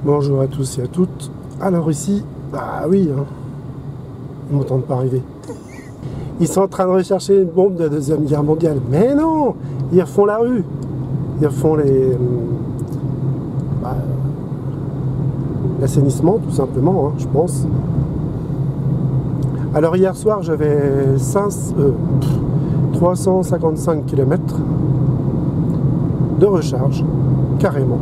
Bonjour à tous et à toutes. Alors ici, bah oui, hein, ils ne m'entendent pas arriver. Ils sont en train de rechercher une bombe de la Deuxième Guerre mondiale. Mais non, ils refont la rue. Ils refont l'assainissement, tout simplement, hein, je pense. Alors hier soir, j'avais 355 km de recharge, carrément.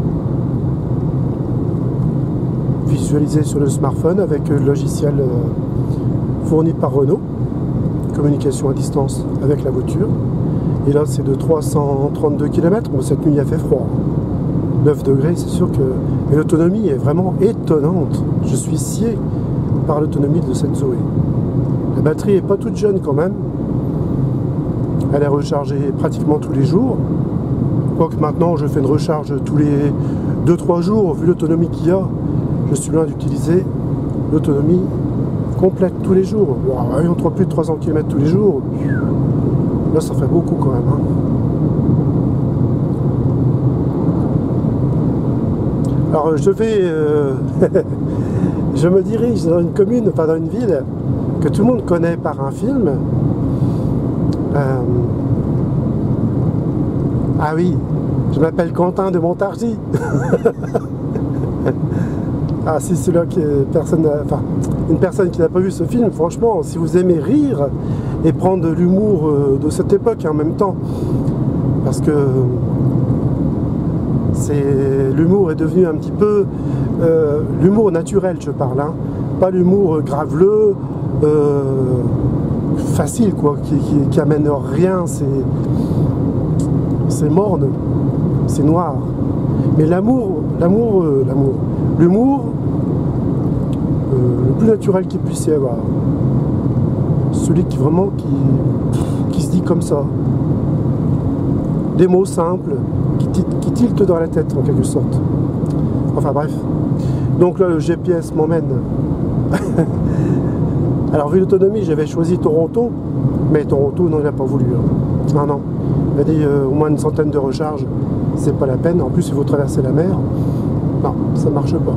Visualisé sur le smartphone avec le logiciel fourni par Renault, communication à distance avec la voiture. Et là c'est de 332 km. Bon, cette nuit il a fait froid, 9 degrés, c'est sûr que... Mais l'autonomie est vraiment étonnante. Je suis scié par l'autonomie de cette Zoé. La batterie est pas toute jeune quand même. Elle est rechargée pratiquement tous les jours. Quoique maintenant je fais une recharge tous les 2-3 jours, vu l'autonomie qu'il y a. Je suis loin d'utiliser l'autonomie complète tous les jours. Wow, entre plus de 300 km tous les jours, là ça fait beaucoup quand même. Hein. Alors je me dirige dans une commune, enfin dans une ville que tout le monde connaît par un film. Ah oui, je m'appelle Quentin de Montargis. Ah, si c'est là que une personne qui n'a pas vu ce film, franchement, si vous aimez rire et prendre de l'humour de cette époque en même temps, parce que l'humour est devenu un petit peu l'humour naturel, je parle, hein, pas l'humour graveleux, facile quoi, qui amène rien, c'est morne, c'est noir. Mais l'humour le plus naturel qu'il puisse y avoir, celui qui vraiment qui se dit comme ça, des mots simples qui tiltent dans la tête en quelque sorte. Enfin bref, donc là le GPS m'emmène. Alors vu l'autonomie, j'avais choisi Toronto, mais Toronto non, il n'a pas voulu, hein. Non, il a dit au moins une centaine de recharges, c'est pas la peine, en plus il faut traverser la mer. Non, ça marche pas.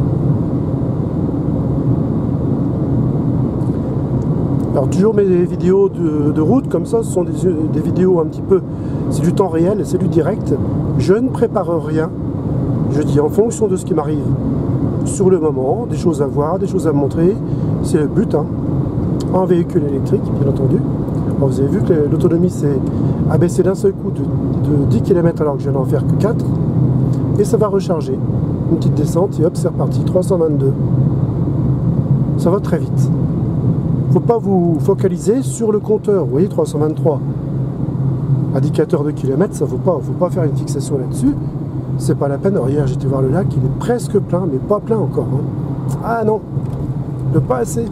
Alors toujours mes vidéos de route comme ça, ce sont des vidéos un petit peu, c'est du temps réel, c'est du direct. Je ne prépare rien, je dis en fonction de ce qui m'arrive sur le moment, des choses à voir, des choses à montrer, c'est le but, hein. En véhicule électrique, bien entendu. Alors, vous avez vu que l'autonomie s'est abaissée d'un seul coup de 10 km alors que je viens d'en faire que 4, et ça va recharger. Une petite descente et hop, c'est reparti, 322. Ça va très vite. Faut pas vous focaliser sur le compteur, vous voyez, 323. Indicateur de kilomètres, ça faut pas faire une fixation là-dessus. C'est pas la peine. Alors, hier, j'étais voir le lac, il est presque plein, mais pas plein encore, hein. Ah non, pas assez.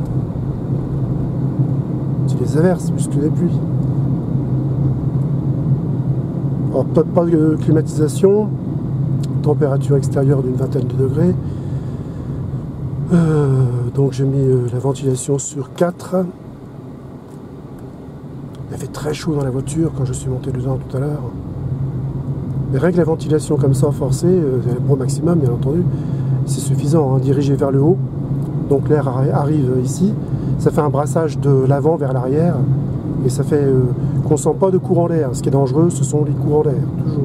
C'est les averses plus que les pluies. Alors, pas de climatisation. Température extérieure d'une vingtaine de degrés. Donc j'ai mis la ventilation sur 4. Il fait très chaud dans la voiture quand je suis monté dedans tout à l'heure. Mais rien que la ventilation comme ça forcée, au maximum bien entendu, c'est suffisant, hein, dirigé vers le haut. Donc l'air arrive ici, ça fait un brassage de l'avant vers l'arrière et ça fait qu'on ne sent pas de courant d'air. Ce qui est dangereux, ce sont les courants d'air, toujours.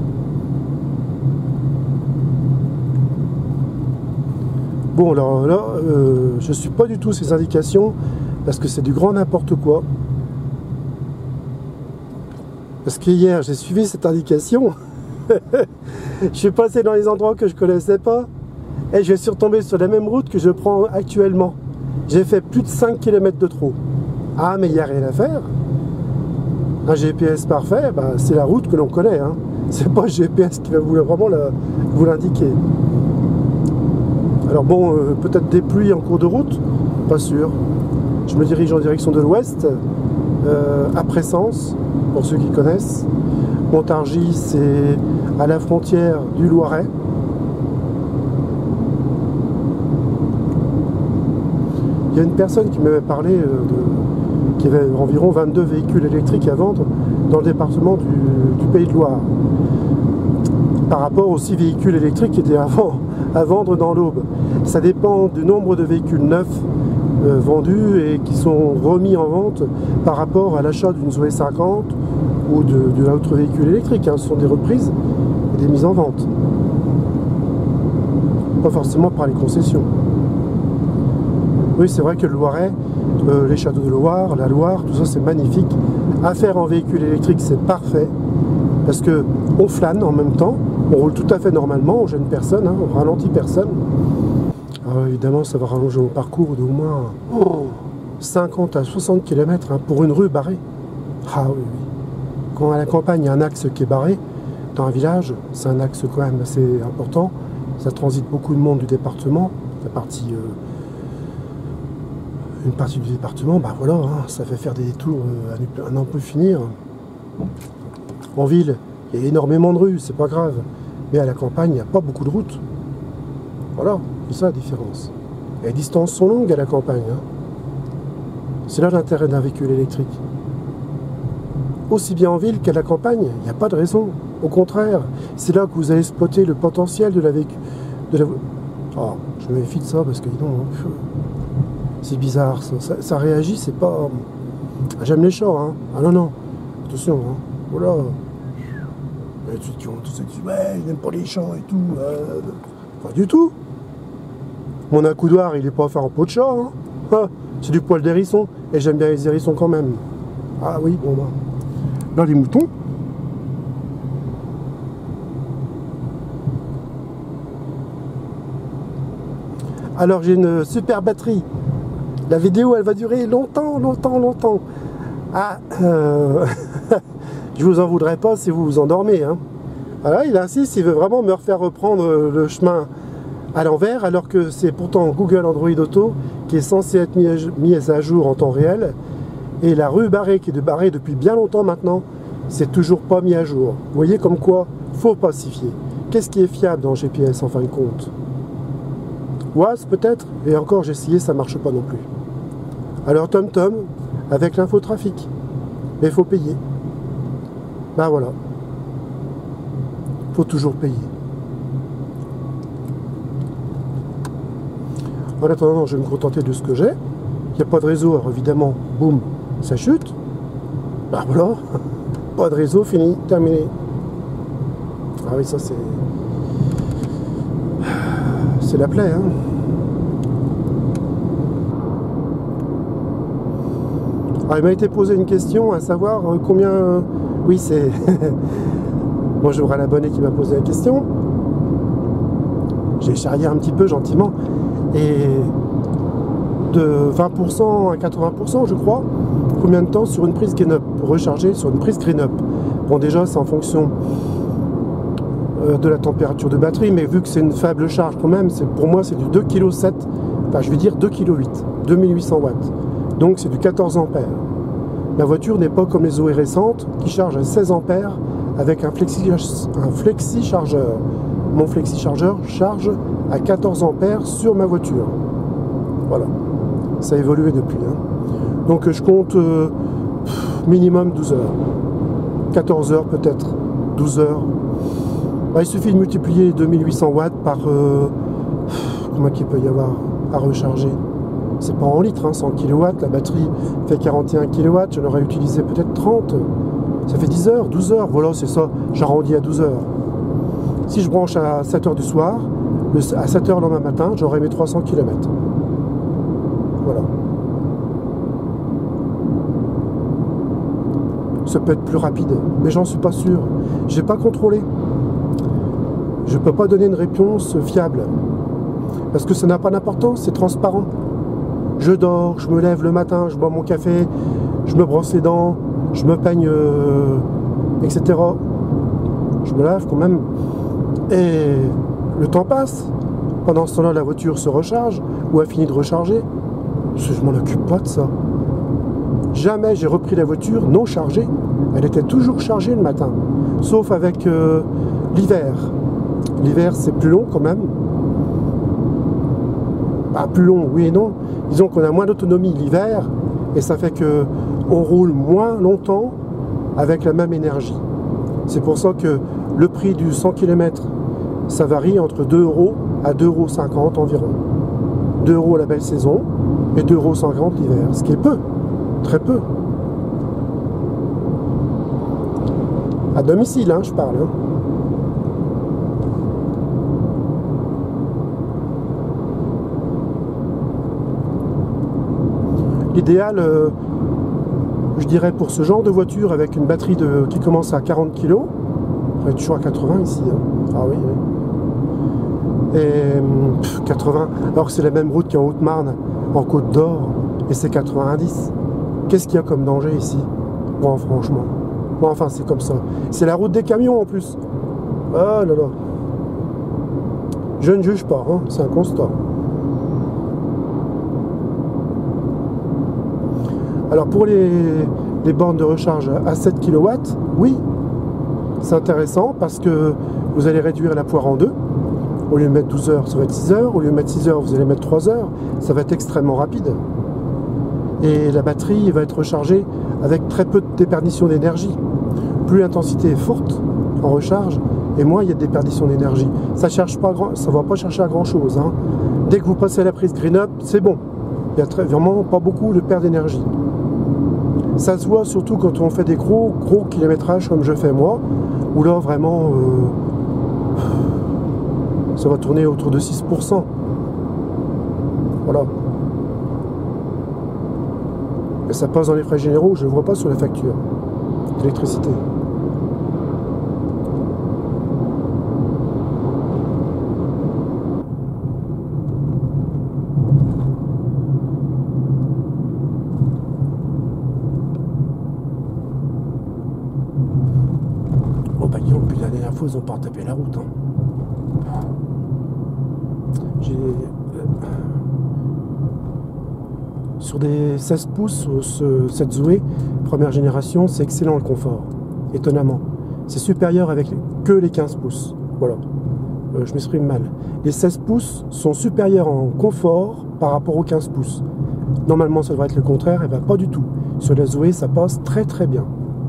Bon, alors là, je ne suis pas du tout ces indications parce que c'est du grand n'importe quoi. Parce qu'hier, j'ai suivi cette indication. Je suis passé dans les endroits que je ne connaissais pas et je suis retombé sur la même route que je prends actuellement. J'ai fait plus de 5 km de trop. Ah, mais il n'y a rien à faire. Un GPS parfait, bah, c'est la route que l'on connaît, hein. C'est pas le GPS qui va vraiment vous l'indiquer. Alors bon, peut-être des pluies en cours de route, pas sûr. Je me dirige en direction de l'ouest, à Pressens, pour ceux qui connaissent. Montargis, c'est à la frontière du Loiret. Il y a une personne qui m'avait parlé qui avait environ 22 véhicules électriques à vendre dans le département du Pays de Loire. Par rapport aux 6 véhicules électriques qui étaient avant à vendre dans l'Aube. Ça dépend du nombre de véhicules neufs vendus et qui sont remis en vente par rapport à l'achat d'une Zoé 50 ou de l'autre véhicule électrique. Hein. Ce sont des reprises et des mises en vente. Pas forcément par les concessions. Oui, c'est vrai que le Loiret, les châteaux de Loire, la Loire, tout ça c'est magnifique. À faire en véhicule électrique, c'est parfait. Parce que on flâne en même temps, on roule tout à fait normalement, on gêne personne, hein, on ralentit personne. Alors évidemment, ça va rallonger mon parcours d'au moins 50 à 60 km hein, pour une rue barrée. Ah oui, oui. Quand à la campagne, il y a un axe qui est barré, dans un village, c'est un axe quand même assez important. Ça transite beaucoup de monde du département, une partie du département, bah voilà, hein, ça fait faire des détours à n'en plus finir. En ville, il y a énormément de rues, c'est pas grave. Mais à la campagne, il n'y a pas beaucoup de routes. Voilà, c'est ça la différence. Et les distances sont longues à la campagne. Hein. C'est là l'intérêt d'un véhicule électrique. Aussi bien en ville qu'à la campagne, il n'y a pas de raison. Au contraire, c'est là que vous allez exploiter le potentiel de la véhicule. Oh, je me méfie de ça parce que non, c'est bizarre, ça réagit, c'est pas... J'aime les chats, hein. Ah non, non, attention, hein. Voilà. Et tout qui ont tous ceux qui disent, ouais, ils n'aiment pas les chats et tout. Pas du tout. Mon accoudoir, il est pas fait en peau de chat, hein. Ah, c'est du poil d'hérisson. Et j'aime bien les hérissons quand même. Ah oui, bon bah. Là, les moutons. Alors, j'ai une super batterie. La vidéo, elle va durer longtemps, longtemps, longtemps. Ah, je vous en voudrais pas si vous vous endormez. Hein. Voilà, il insiste, il veut vraiment me refaire reprendre le chemin à l'envers, alors que c'est pourtant Google Android Auto qui est censé être mis à jour en temps réel. Et la rue barrée, qui est barrée depuis bien longtemps maintenant, c'est toujours pas mis à jour. Vous voyez comme quoi, faut pas s'y fier. Qu'est-ce qui est fiable dans GPS en fin de compte? Waze peut-être, et encore j'ai essayé, ça marche pas non plus. Alors TomTom, avec l'infotrafic, mais il faut payer. Ben voilà, faut toujours payer. En attendant, je vais me contenter de ce que j'ai. Il n'y a pas de réseau, alors évidemment, boum, ça chute. Ben voilà, pas de réseau, fini, terminé. Ah oui, ça c'est la plaie, hein. Alors, il m'a été posé une question, à savoir combien... Oui, c'est... Bonjour à l'abonné qui m'a posé la question. J'ai charrié un petit peu gentiment. Et de 20% à 80%, je crois, combien de temps sur une prise Green Up, rechargée sur une prise Green Up. Bon, déjà, c'est en fonction de la température de batterie, mais vu que c'est une faible charge quand même, pour moi c'est du 2,7 kg, enfin je vais dire 2,8 kg, 2800 watts. Donc c'est du 14 ampères. La voiture n'est pas comme les Zoé récentes qui chargent à 16 ampères avec un flexi chargeur. Mon flexi chargeur charge à 14 ampères sur ma voiture. Voilà, ça a évolué depuis. Hein. Donc je compte minimum 12 heures. 14 heures peut-être, 12 heures. Il suffit de multiplier 2800 watts par combien qu'il peut y avoir à recharger. C'est pas en litres, hein, 100 kW, la batterie fait 41 kW, j'en aurais utilisé peut-être 30. Ça fait 10 heures, 12 heures, voilà, c'est ça, j'arrondis à 12 heures. Si je branche à 7 heures du soir, à 7 heures le lendemain matin, j'aurai mes 300 km. Voilà. Ça peut être plus rapide, mais j'en suis pas sûr. J'ai pas contrôlé. Je peux pas donner une réponse fiable. Parce que ça n'a pas d'importance, c'est transparent. Je dors, je me lève le matin, je bois mon café, je me brosse les dents, je me peigne, etc. Je me lave quand même. Et le temps passe. Pendant ce temps-là, la voiture se recharge ou a fini de recharger. Je m'en occupe pas de ça. Jamais j'ai repris la voiture non chargée. Elle était toujours chargée le matin. Sauf avec l'hiver. L'hiver, c'est plus long quand même. Bah, plus long, oui et non. Disons qu'on a moins d'autonomie l'hiver et ça fait que on roule moins longtemps avec la même énergie. C'est pour ça que le prix du 100 km, ça varie entre 2 € à 2,50 € environ. 2 € la belle saison et 2,50 € l'hiver, ce qui est peu, très peu. À domicile, hein, je parle. Hein. L'idéal, je dirais, pour ce genre de voiture avec une batterie qui commence à 40 kg, on est toujours à 80 ici. Hein. Ah oui, oui. Et 80, alors que c'est la même route qu'en Haute-Marne, en Côte d'Or, et c'est 90. Qu'est-ce qu'il y a comme danger ici? Bon, franchement. Bon, enfin, c'est comme ça. C'est la route des camions en plus. Oh là là. Je ne juge pas, hein, c'est un constat. Alors pour les bornes de recharge à 7 kW, oui, c'est intéressant parce que vous allez réduire la poire en deux. Au lieu de mettre 12 heures, ça va être 6 heures. Au lieu de mettre 6 heures, vous allez mettre 3 heures. Ça va être extrêmement rapide. Et la batterie va être rechargée avec très peu de déperdition d'énergie. Plus l'intensité est forte en recharge, et moins il y a de déperdition d'énergie. Ça ne va pas chercher à grand chose. Hein. Dès que vous passez à la prise Green Up, c'est bon. Il n'y a vraiment pas beaucoup de perte d'énergie. Ça se voit surtout quand on fait des gros kilométrages comme je fais moi, où là vraiment ça va tourner autour de 6%. Voilà. Et ça passe dans les frais généraux, je ne le vois pas sur la facture d'électricité. Puis la dernière fois ils ont pas retapé la route. Hein. Sur des 16 pouces, cette Zoé, première génération, c'est excellent le confort, étonnamment. C'est supérieur avec que les 15 pouces. Voilà, je m'exprime mal. Les 16 pouces sont supérieurs en confort par rapport aux 15 pouces. Normalement ça devrait être le contraire, et bien pas du tout. Sur la Zoé ça passe très très bien.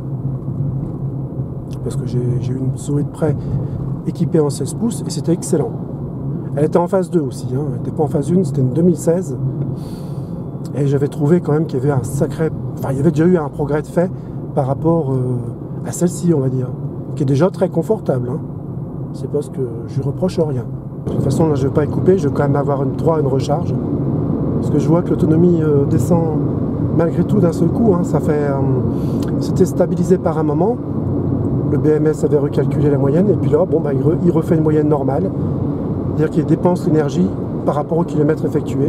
Parce que j'ai eu une Zoé de près équipée en 16 pouces et c'était excellent. Elle était en phase 2 aussi, hein. Elle n'était pas en phase 1, c'était une 2016. Et j'avais trouvé quand même qu'il y avait un sacré... Enfin, il y avait déjà eu un progrès de fait par rapport à celle-ci, on va dire. Qui est déjà très confortable. Hein. C'est parce que je lui reproche rien. De toute façon, là, je ne vais pas y couper, je vais quand même avoir droit à une recharge. Parce que je vois que l'autonomie descend malgré tout d'un seul coup. Hein. Ça fait... C'était stabilisé par un moment. Le BMS avait recalculé la moyenne et puis là, bon, bah, il refait une moyenne normale, c'est-à-dire qu'il dépense l'énergie par rapport au kilomètre effectué.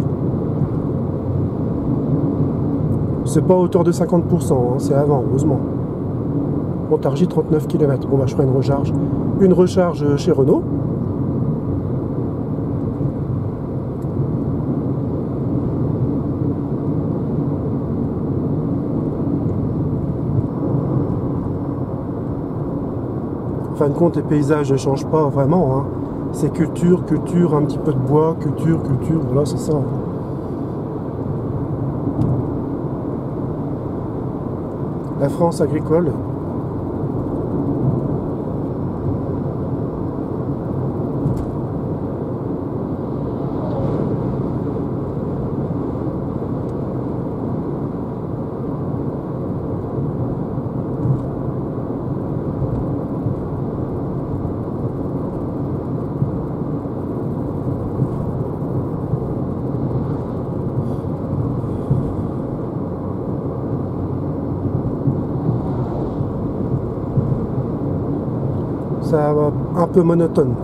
C'est pas à hauteur de 50%, hein, c'est avant, heureusement. Montargis 39 km. Bon, bah, je ferai une recharge chez Renault. En fin de compte, les paysages ne changent pas vraiment. Hein. C'est culture, un petit peu de bois, culture, voilà, c'est ça. La France agricole. Ça va un peu monotone.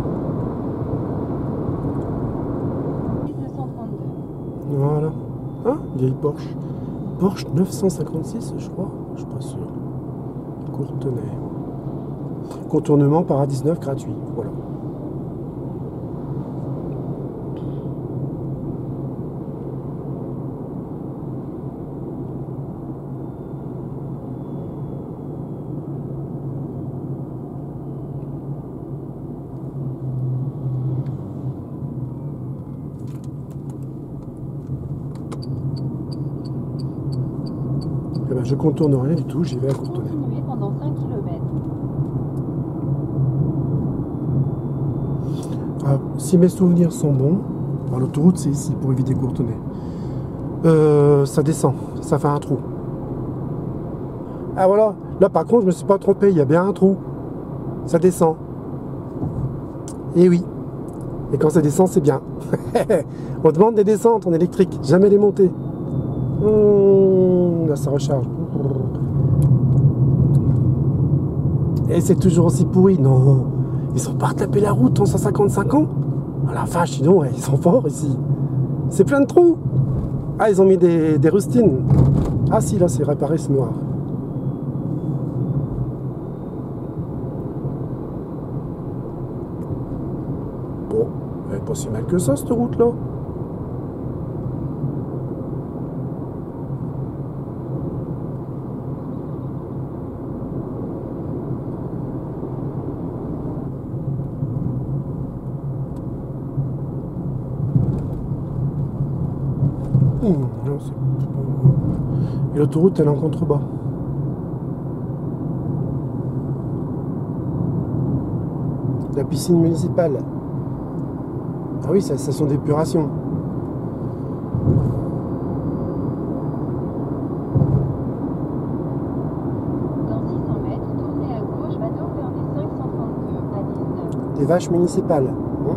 1932. Voilà. Ah, vieille Porsche. Porsche 956, je crois. Je suis pas sûr. Courtenay. Contournement par A19 gratuit. Voilà. Eh ben, je contourne rien du tout, j'y vais à Courtenay. Continuez pendant 5 km. Alors, si mes souvenirs sont bons, l'autoroute c'est ici pour éviter Courtenay. Ça descend, ça fait un trou. Ah voilà, là par contre je me suis pas trompé, il y a bien un trou. Ça descend. Et oui. Et quand ça descend, c'est bien. On demande des descentes en électrique, jamais des montées. Là ça recharge. Et c'est toujours aussi pourri. Non, ils sont pas retapés la route en 155 ans. Ah la vache, sinon, ils sont forts ici. C'est plein de trous. Ah, ils ont mis des rustines. Ah si, là c'est réparé, c'est noir. Bon, elle est pas si mal que ça cette route là. Non, et l'autoroute elle est en contrebas. La piscine municipale. Ah oui, c'est la station d'épuration. Dans 600 mètres, tournez à gauche, bateau fermé 532 à 19. Des vaches municipales.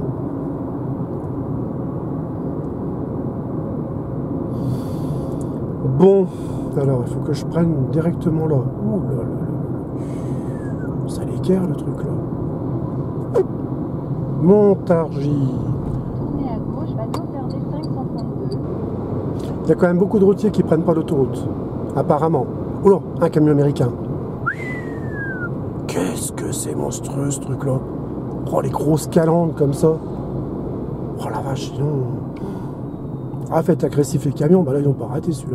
Bon, alors il faut que je prenne directement là. Ouh là là là. Ça l'équerre le truc là. Montargis. Tournez à gauche, bateau fermé 532. Il y a quand même beaucoup de routiers qui prennent pas l'autoroute. Apparemment. Oula, un camion américain. Qu'est-ce que c'est monstrueux ce truc là. Oh les grosses calandres comme ça. Oh la vache, sinon. Ah, fait agressif les camions, bah là ils n'ont pas arrêté celui-là.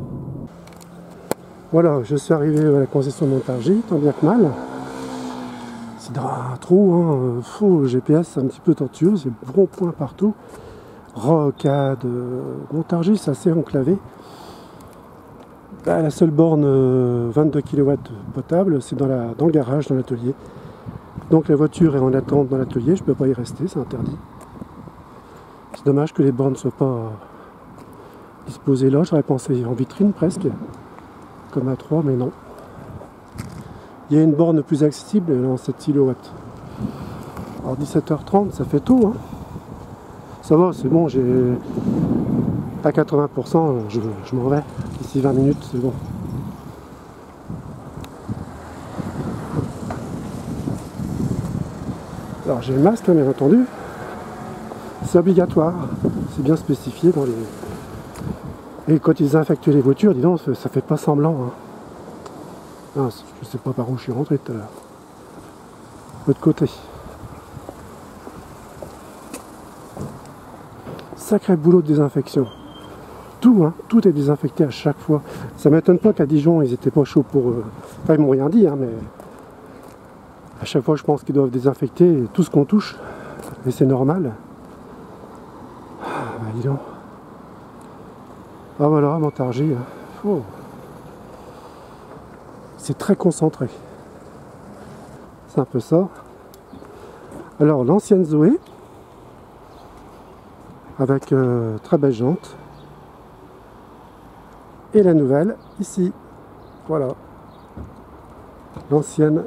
Voilà, je suis arrivé à la concession de Montargis, tant bien que mal. C'est dans un trou, hein. Fou, GPS c'est un petit peu tortueux, c'est rond-point partout. Rocade, Montargis c'est assez enclavé. Bah, la seule borne 22 kW potable, c'est dans le garage, dans l'atelier. Donc la voiture est en attente dans l'atelier, je ne peux pas y rester, c'est interdit. C'est dommage que les bornes ne soient pas disposées là, j'aurais pensé en vitrine presque, comme à 3, mais non. Il y a une borne plus accessible dans cette silhouette. Alors 17h30, ça fait tôt, hein. Ça va, c'est bon, j'ai à 80%, je m'en vais. D'ici 20 minutes, c'est bon. Alors j'ai le masque, hein, bien entendu. C'est obligatoire, c'est bien spécifié dans les... Et quand ils infectent les voitures, dis donc, ça fait pas semblant. Hein. Non, je sais pas par où je suis rentré tout à l'heure. L'autre côté. Sacré boulot de désinfection. Tout, hein, tout est désinfecté à chaque fois. Ça m'étonne pas qu'à Dijon, ils étaient pas chauds pour... Enfin, ils m'ont rien dit, hein, mais... À chaque fois, je pense qu'ils doivent désinfecter tout ce qu'on touche. Et c'est normal. Ah, bah, dis donc. Ah voilà, Montargis. Oh. C'est très concentré. C'est un peu ça. Alors, l'ancienne Zoé, avec très belle jante. Et la nouvelle, ici. Voilà. L'ancienne.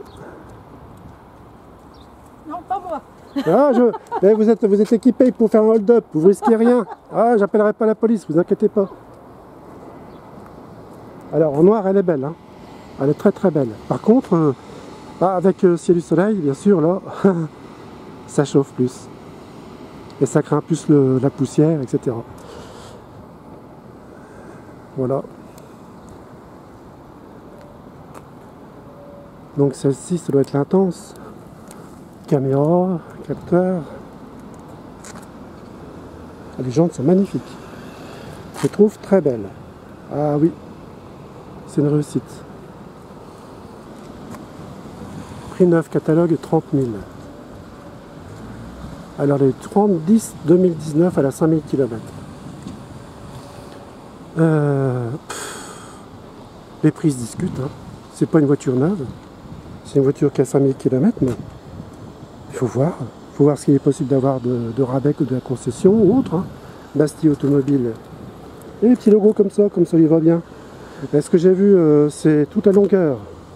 Non, pas moi. Ah, mais vous êtes équipé pour faire un hold-up, vous risquez rien. Ah, j'appellerai pas la police, vous inquiétez pas. Alors, en noir, elle est belle, hein. Elle est très très belle. Par contre, avec ciel du soleil, bien sûr, là, ça chauffe plus. Et ça craint plus la poussière, etc. Voilà. Donc celle-ci, ça doit être l'intense. Caméra, capteur. Les jantes sont magnifiques. Je les trouve très belles. Ah oui, c'est une réussite. Prix neuf catalogue 30 000. Alors les 30-10 2019 à la 5000 km. Les prix se discutent. Hein. C'est pas une voiture neuve. C'est une voiture qui a 5000 km, mais il faut faut voir ce qu'il est possible d'avoir de rabais ou de la concession ou autre. Hein. Bastille Automobile. Et les petits logos comme ça il va bien. Et ce que j'ai vu, c'est toute la longueur.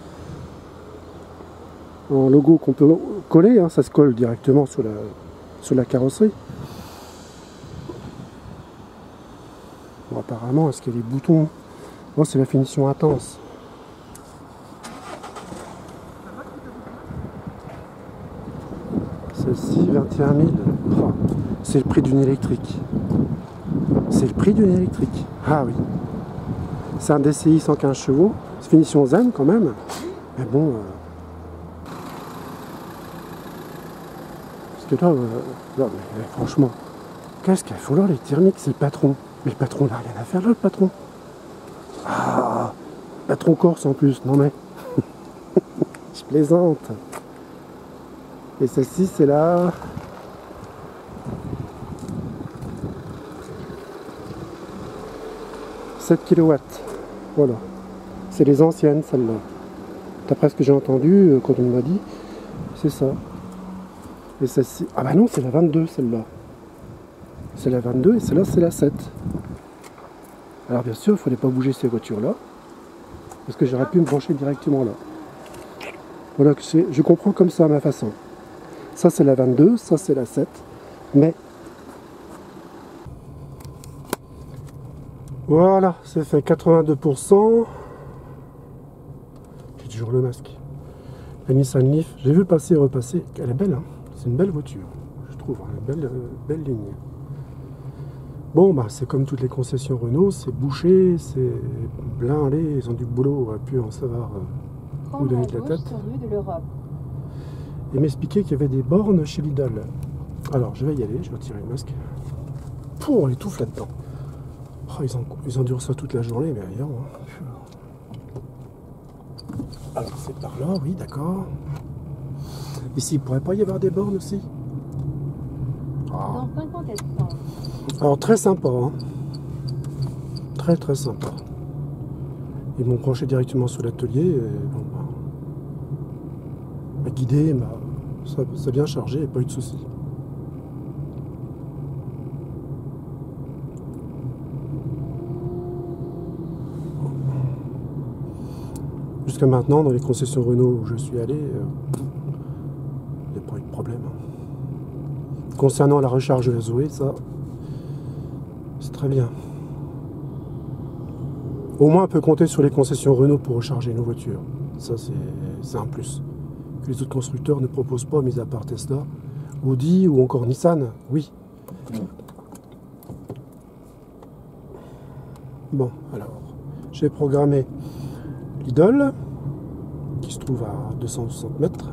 En logo qu'on peut coller, hein, ça se colle directement sur la carrosserie. Bon, apparemment, est-ce qu'il y a des boutons? Oh, c'est la finition intense. Celle-ci, 21 000. Oh, c'est le prix d'une électrique. C'est le prix d'une électrique. Ah oui. C'est un DCI 115 chevaux. C'est finition zen quand même. Mais bon... Parce que là, non, mais, franchement, qu'est-ce qu'il faut là, les thermiques? C'est le patron. Mais le patron, il n'a rien à faire là, le patron. Ah, patron corse en plus, non mais. Je plaisante. Et celle-ci, c'est là. « 7 kW. Voilà. C'est les anciennes, celles-là. D'après ce que j'ai entendu, quand on m'a dit, c'est ça. Et celle-ci... Ah bah non, c'est la 22, celle-là. C'est la 22 et celle-là, c'est la 7. Alors bien sûr, il ne fallait pas bouger ces voitures-là. Parce que j'aurais pu me brancher directement là. Voilà, je comprends comme ça à ma façon. Ça, c'est la 22, ça, c'est la 7. Mais... Voilà, c'est fait 82%. J'ai toujours le masque. La Nissan Leaf, j'ai vu passer et repasser. Elle est belle, hein. C'est une belle voiture, je trouve. Une belle ligne. Bon, bah, c'est comme toutes les concessions Renault, c'est bouché, c'est blindé, ils ont du boulot, on va plus en savoir où donner de la tête. Et m'expliquer qu'il y avait des bornes chez Lidl. Alors, je vais y aller, je vais retirer le masque. Pouh, on étouffe là-dedans. Oh, ils endurent ça toute la journée, mais ailleurs. Hein. Alors, c'est par là, oui, d'accord. Ici, il pourrait pas y avoir des bornes aussi? Dans 50 espaces. Alors, très sympa, hein. Très très sympa. Ils m'ont branché directement sur l'atelier. Bon, m'a guidé, ça a bien chargé, et pas eu de soucis. Jusqu'à maintenant, dans les concessions Renault où je suis allé, il n'y a pas eu de problème. Concernant la recharge de la Zoé, ça, c'est très bien. Au moins, on peut compter sur les concessions Renault pour recharger nos voitures. Ça, c'est un plus. Que les autres constructeurs ne proposent pas, mis à part Tesla, Audi ou encore Nissan, oui. Bon, alors, j'ai programmé Lidl, qui se trouve à 260 mètres.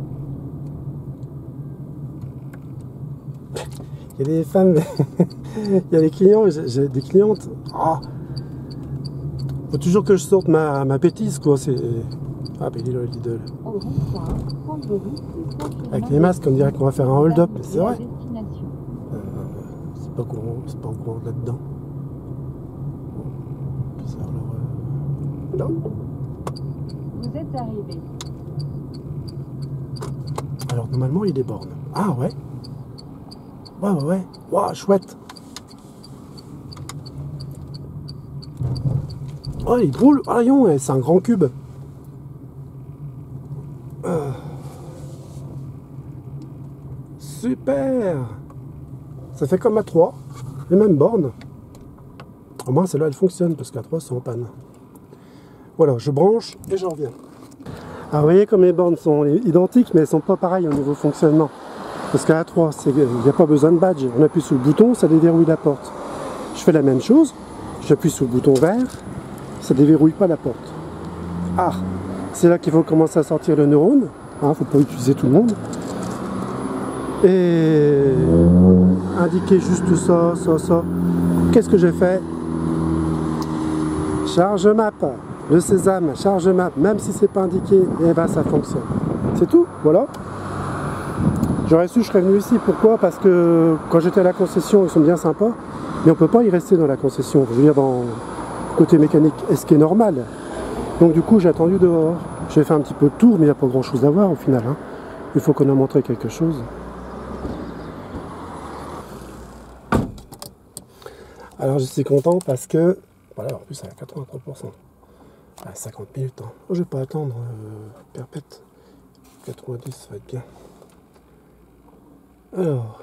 Il y a des femmes, il y a des clients, j'ai des clientes. Oh, faut toujours que je sorte ma bêtise, quoi. Ah, ben il est là, Lidl. Avec les masques, on dirait qu'on va faire un hold-up, mais c'est vrai. C'est pas au courant là-dedans. Là. Vous êtes arrivé. Alors normalement il y a des bornes. Ah ouais. Ouais. Waouh, chouette. Oh, il roule. Ah, c'est un grand cube. Super. Ça fait comme à 3. Les mêmes bornes. Au moins celle-là elle fonctionne parce qu'à 3 c'est en panne. Voilà, je branche et je reviens. Alors vous voyez comme les bornes sont identiques mais elles ne sont pas pareilles au niveau fonctionnement. Parce qu'à 3, il n'y a pas besoin de badge. On appuie sur le bouton, ça déverrouille la porte. Je fais la même chose, j'appuie sur le bouton vert, ça ne déverrouille pas la porte. Ah, c'est là qu'il faut commencer à sortir le neurone. Il ne faut pas utiliser tout le monde. Et indiquer juste ça. Qu'est-ce que j'ai fait? Charge map. Le sésame, charge map, même si c'est pas indiqué, et ben ça fonctionne. C'est tout, voilà. J'aurais su, je serais venu ici. Pourquoi? Parce que quand j'étais à la concession, ils sont bien sympas, mais on peut pas y rester dans la concession. Je veux dire, dans le côté mécanique, et ce qui est normal. Donc du coup, j'ai attendu dehors. J'ai fait un petit peu de tour, mais il n'y a pas grand chose à voir au final. Hein. Il faut qu'on a montré quelque chose. Alors je suis content parce que, voilà, en plus c'est à 83%. À 50 minutes, hein. Oh, je vais pas attendre perpète. 90, ça va être bien. Alors.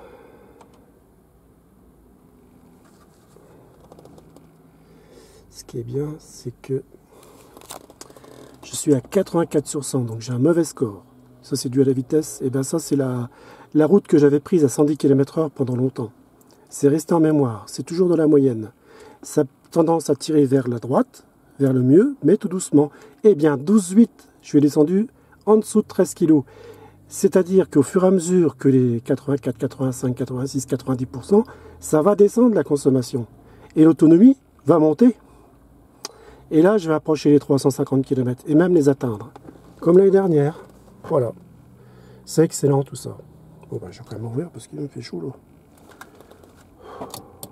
Ce qui est bien, c'est que je suis à 84 sur 100, donc j'ai un mauvais score. Ça, c'est dû à la vitesse. Et bien ça, c'est la route que j'avais prise à 110 km/h pendant longtemps. C'est resté en mémoire. C'est toujours dans la moyenne. Ça a tendance à tirer vers la droite, vers le mieux, mais tout doucement. Eh bien, 12,8, je suis descendu en dessous de 13 kg. C'est-à-dire qu'au fur et à mesure que les 84, 85, 86, 90%, ça va descendre la consommation. Et l'autonomie va monter. Et là, je vais approcher les 350 km et même les atteindre. Comme l'année dernière. Voilà. C'est excellent tout ça. Bon, ben, je vais quand même ouvrir parce qu'il me fait chaud là.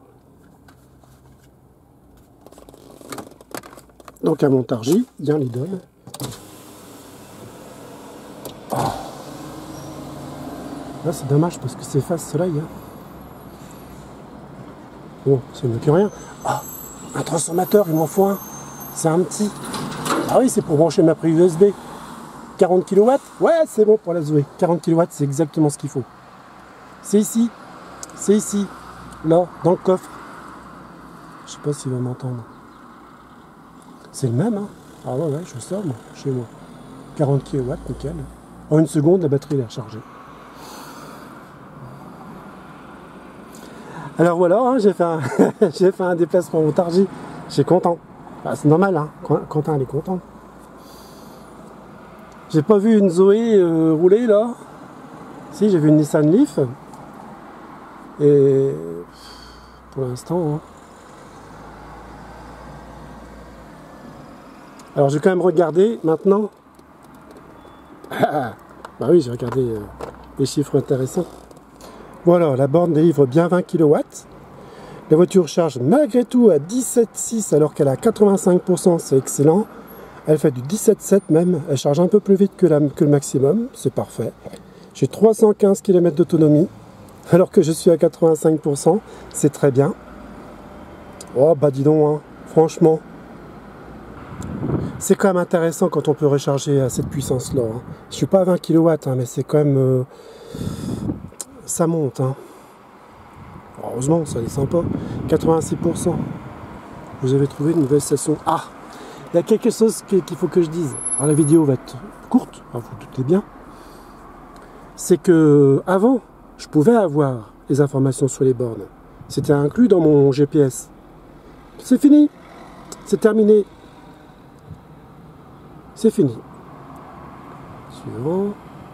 Donc à Montargis, il y a un Lidl. Oh. Là, c'est dommage parce que c'est face soleil. Hein. Bon, c'est mieux que rien. Ah, un transformateur, il m'en faut un. C'est un petit. Ah oui, c'est pour brancher ma prise USB. 40 kW. Ouais, c'est bon pour la Zoé. 40 kW, c'est exactement ce qu'il faut. C'est ici. C'est ici. Là, dans le coffre. Je sais pas s'il va m'entendre. C'est le même, hein. Ah ouais, je sors, moi, chez moi. 40 kW, nickel. En une seconde, la batterie est rechargée. Alors voilà, hein, j'ai fait un déplacement au Montargis. Je suis content. Ah, c'est normal, hein. Quentin, elle est content. J'ai pas vu une Zoé rouler là. Si, j'ai vu une Nissan Leaf. Et pour l'instant. Hein. Alors, je vais quand même regarder maintenant. Bah oui, j'ai regardé les chiffres intéressants. Voilà, la borne délivre bien 20 kW. La voiture charge malgré tout à 17,6 alors qu'elle a 85%, c'est excellent. Elle fait du 17,7 même, elle charge un peu plus vite que le maximum, c'est parfait. J'ai 315 km d'autonomie alors que je suis à 85%, c'est très bien. Oh bah dis donc, hein, franchement, c'est quand même intéressant quand on peut recharger à cette puissance-là. Hein. Je suis pas à 20 kW, hein, mais c'est quand même... ça monte, hein. Heureusement, ça descend pas. 86%. Vous avez trouvé une nouvelle station. Ah, il y a quelque chose qu'il faut que je dise. Alors la vidéo va être courte, vous vous doutez bien. C'est que avant, je pouvais avoir les informations sur les bornes. C'était inclus dans mon GPS. C'est fini. C'est terminé. C'est fini. Suivant.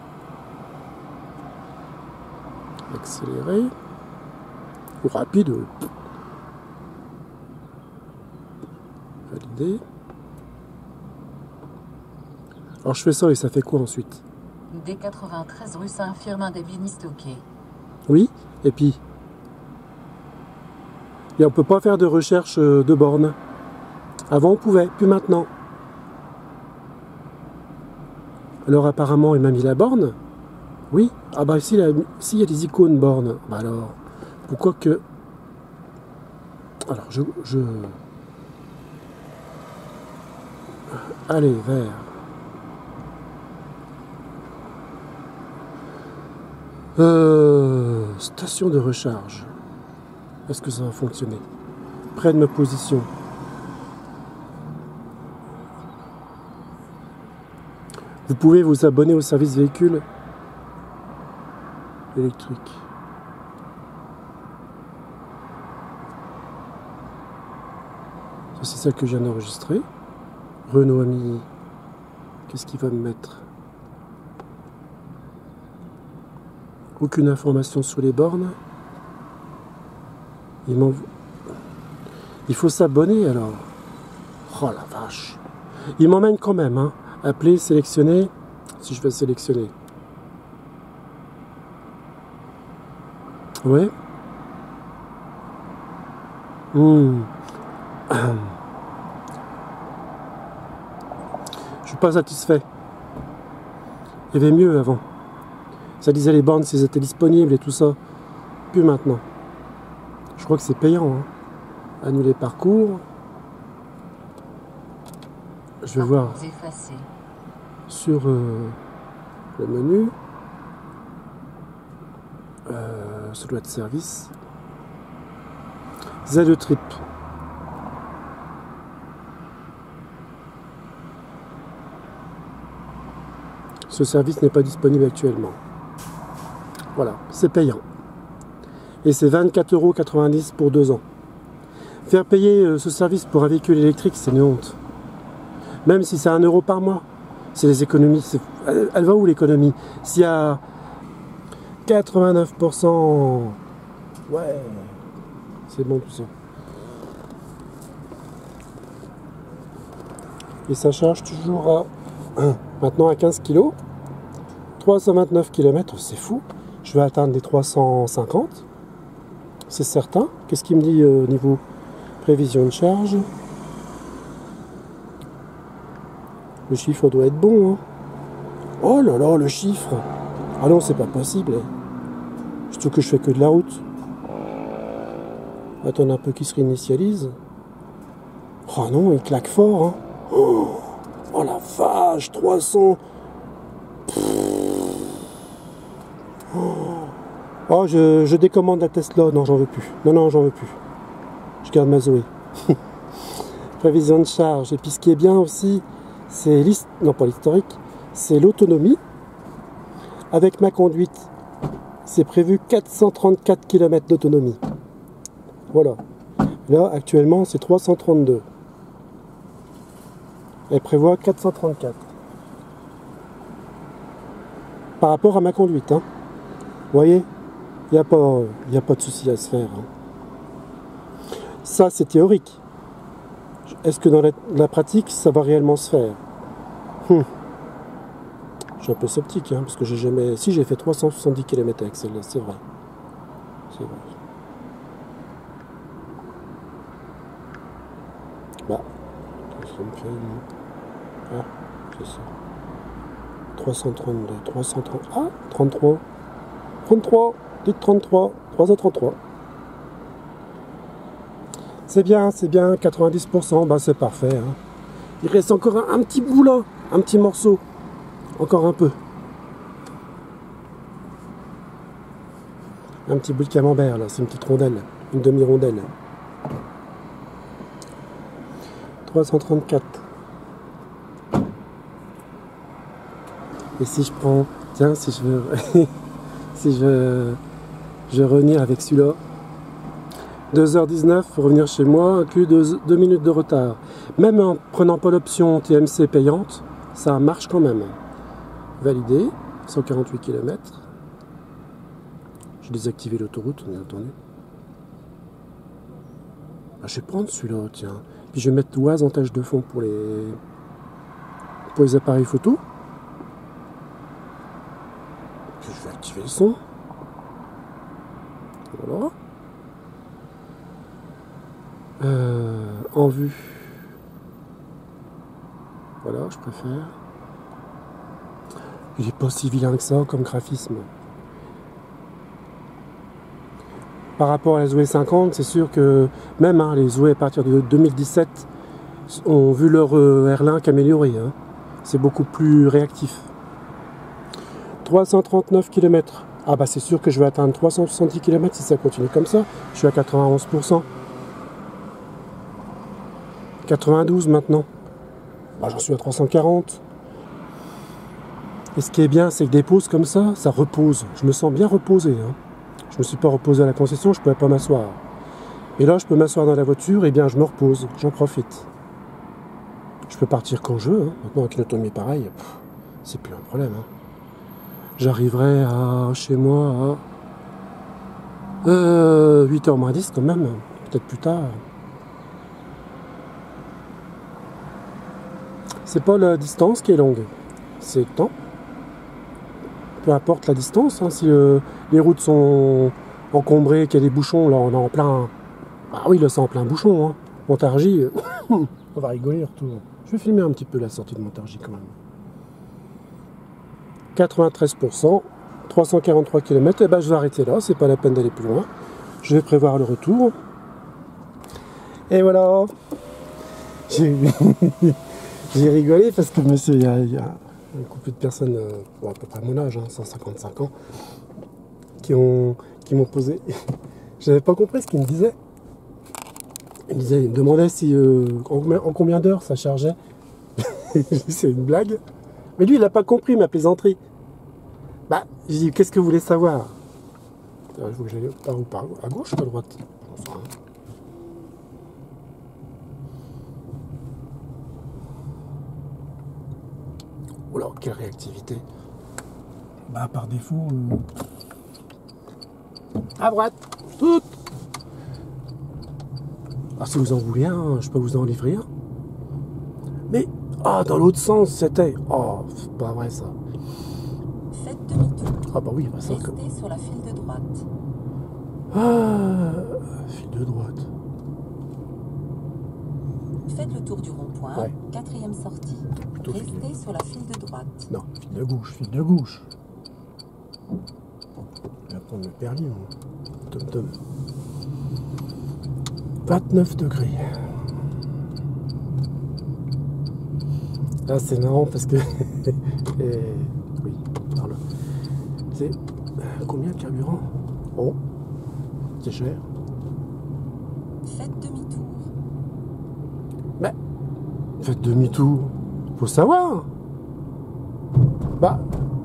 Accélérer. Ou rapide. Valider. Alors je fais ça et ça fait quoi ensuite? D93 rue Saint-Firmin-des-Vignes-Stocké. Oui, et puis et on peut pas faire de recherche de bornes. Avant on pouvait, plus maintenant. Alors apparemment il m'a mis la borne. Oui, ah bah s'il y a des icônes bornes, bah alors pourquoi que... Alors je... Allez, vers... Station de recharge. Est-ce que ça va fonctionner? Près de ma position. Vous pouvez vous abonner au service véhicule électrique. Ça c'est celle que je viens d'enregistrer. Renault Ami. Qu'est-ce qu'il va me mettre? Aucune information sur les bornes. Il faut s'abonner alors. Oh la vache. Il m'emmène quand même. Hein. Appeler, sélectionner. Si je vais sélectionner. Ouais. Je suis pas satisfait. Il y avait mieux avant. Ça disait les bornes si elles étaient disponibles et tout ça. Plus maintenant. Je crois que c'est payant. Hein. Annuler parcours. Je vais voir Effacer. sur le menu. Ça doit être service. Z Trip. Ce service n'est pas disponible actuellement. Voilà, c'est payant. Et c'est 24,90 € pour 2 ans. Faire payer ce service pour un véhicule électrique, c'est une honte. Même si c'est 1 € par mois, c'est les économies. Elle va où l'économie? S'il y a 89%, ouais, c'est bon tout ça. Et ça charge toujours maintenant à 15 kg. 329 km, c'est fou. Je vais atteindre les 350. C'est certain. Qu'est-ce qu'il me dit au niveau prévision de charge? Le chiffre doit être bon. Hein. Oh là là, le chiffre. Ah non, c'est pas possible. Surtout que je fais que de la route. Attends un peu qu'il se réinitialise. Oh non, il claque fort. Hein. Oh la vache, 300. Oh, je décommande la Tesla. Non, j'en veux plus. Non, j'en veux plus. Je garde ma Zoé. Prévision de charge. Et puis ce qui est bien aussi, c'est non pas l'historique, c'est l'autonomie. Avec ma conduite, c'est prévu 434 km d'autonomie. Voilà. Là, actuellement, c'est 332. Elle prévoit 434. Par rapport à ma conduite. Hein. Vous voyez, il n'y a pas de souci à se faire. Hein. Ça, c'est théorique. Est-ce que dans la pratique, ça va réellement se faire? Je suis un peu sceptique, hein, parce que j'ai jamais... Si, j'ai fait 370 km avec celle-là, c'est vrai. C'est vrai. Bah, ça me fait... Ah, c'est ça. 332, 330... Ah, 33. 33, dites 33, 333. C'est bien, 90%, bah c'est parfait. Hein. Il reste encore un petit bout là, un petit morceau. Encore un peu. Un petit bout de camembert là, c'est une petite rondelle, une demi-rondelle. 334. Et si je prends, tiens, si je veux, si je veux revenir avec celui-là, 2h19 pour revenir chez moi, inclus 2 minutes de retard. Même en prenant pas l'option TMC payante, ça marche quand même. Validé, 148 km. J'ai désactivé l'autoroute, bien entendu. Ah, je vais prendre celui-là, tiens. Puis je vais mettre Oise en tâche de fond pour les appareils photo. Puis je vais activer le son. Voilà. En vue. Voilà, je préfère. Il n'est pas si vilain que ça comme graphisme. Par rapport à la Zoé 50, c'est sûr que même les Zoé à partir de 2017 ont vu leur Airlink amélioré. Hein. C'est beaucoup plus réactif. 339 km. Ah bah c'est sûr que je vais atteindre 370 km si ça continue comme ça. Je suis à 91%. 92 maintenant. Bah, j'en suis à 340. Et ce qui est bien, c'est que des pauses comme ça, ça repose. Je me sens bien reposé. Hein. Je ne me suis pas reposé à la concession, je ne pouvais pas m'asseoir. Et là, je peux m'asseoir dans la voiture, et bien je me repose, j'en profite. Je peux partir quand je veux. Hein. Maintenant, avec une autonomie pareille, c'est plus un problème. Hein. J'arriverai chez moi à 8h moins 10 quand même, peut-être plus tard. C'est pas la distance qui est longue, c'est le temps. Peu importe la distance, hein, si les routes sont encombrées, qu'il y a des bouchons, là on est en plein... Ah oui, là c'est en plein bouchon, hein. Montargis, on va rigoler retour. Je vais filmer un petit peu la sortie de Montargis quand même. 93%, 343 km, et ben je vais arrêter là, c'est pas la peine d'aller plus loin. Je vais prévoir le retour. Et voilà. J'ai j'ai rigolé parce que monsieur, il y a un couple de personnes, bon, à peu près mon âge, hein, 155 ans, qui m'ont posé. J'avais pas compris ce qu'ils me disaient. Il me demandait si, en combien d'heures ça chargeait. C'est une blague. Mais lui, il n'a pas compris ma plaisanterie. Bah, j'ai dit, qu'est-ce que vous voulez savoir? Il faut que j'aille par à gauche ou à droite? Enfin, oh là, quelle réactivité. Bah, par défaut, à droite, toute. Ah, si vous en voulez un, je peux vous en livrer un. Mais, dans l'autre sens, c'était... Oh, c'est pas vrai, ça. Faites demi-tour. Ah bah oui, bah ça... Restez sur la file de droite. Ah, file de droite. Faites le tour du rond-point, Ouais. 4e sortie. Plutôt Restez sur la file de droite. Non, file de gauche, file de gauche. Je vais prendre le permis, moi. Tom-tom. 29 degrés. Là, c'est marrant parce que... oui, par là. C'est... Combien de carburant? Oh, c'est cher. Faites demi-tour. Mais, faites demi-tour. Faut savoir. Bah...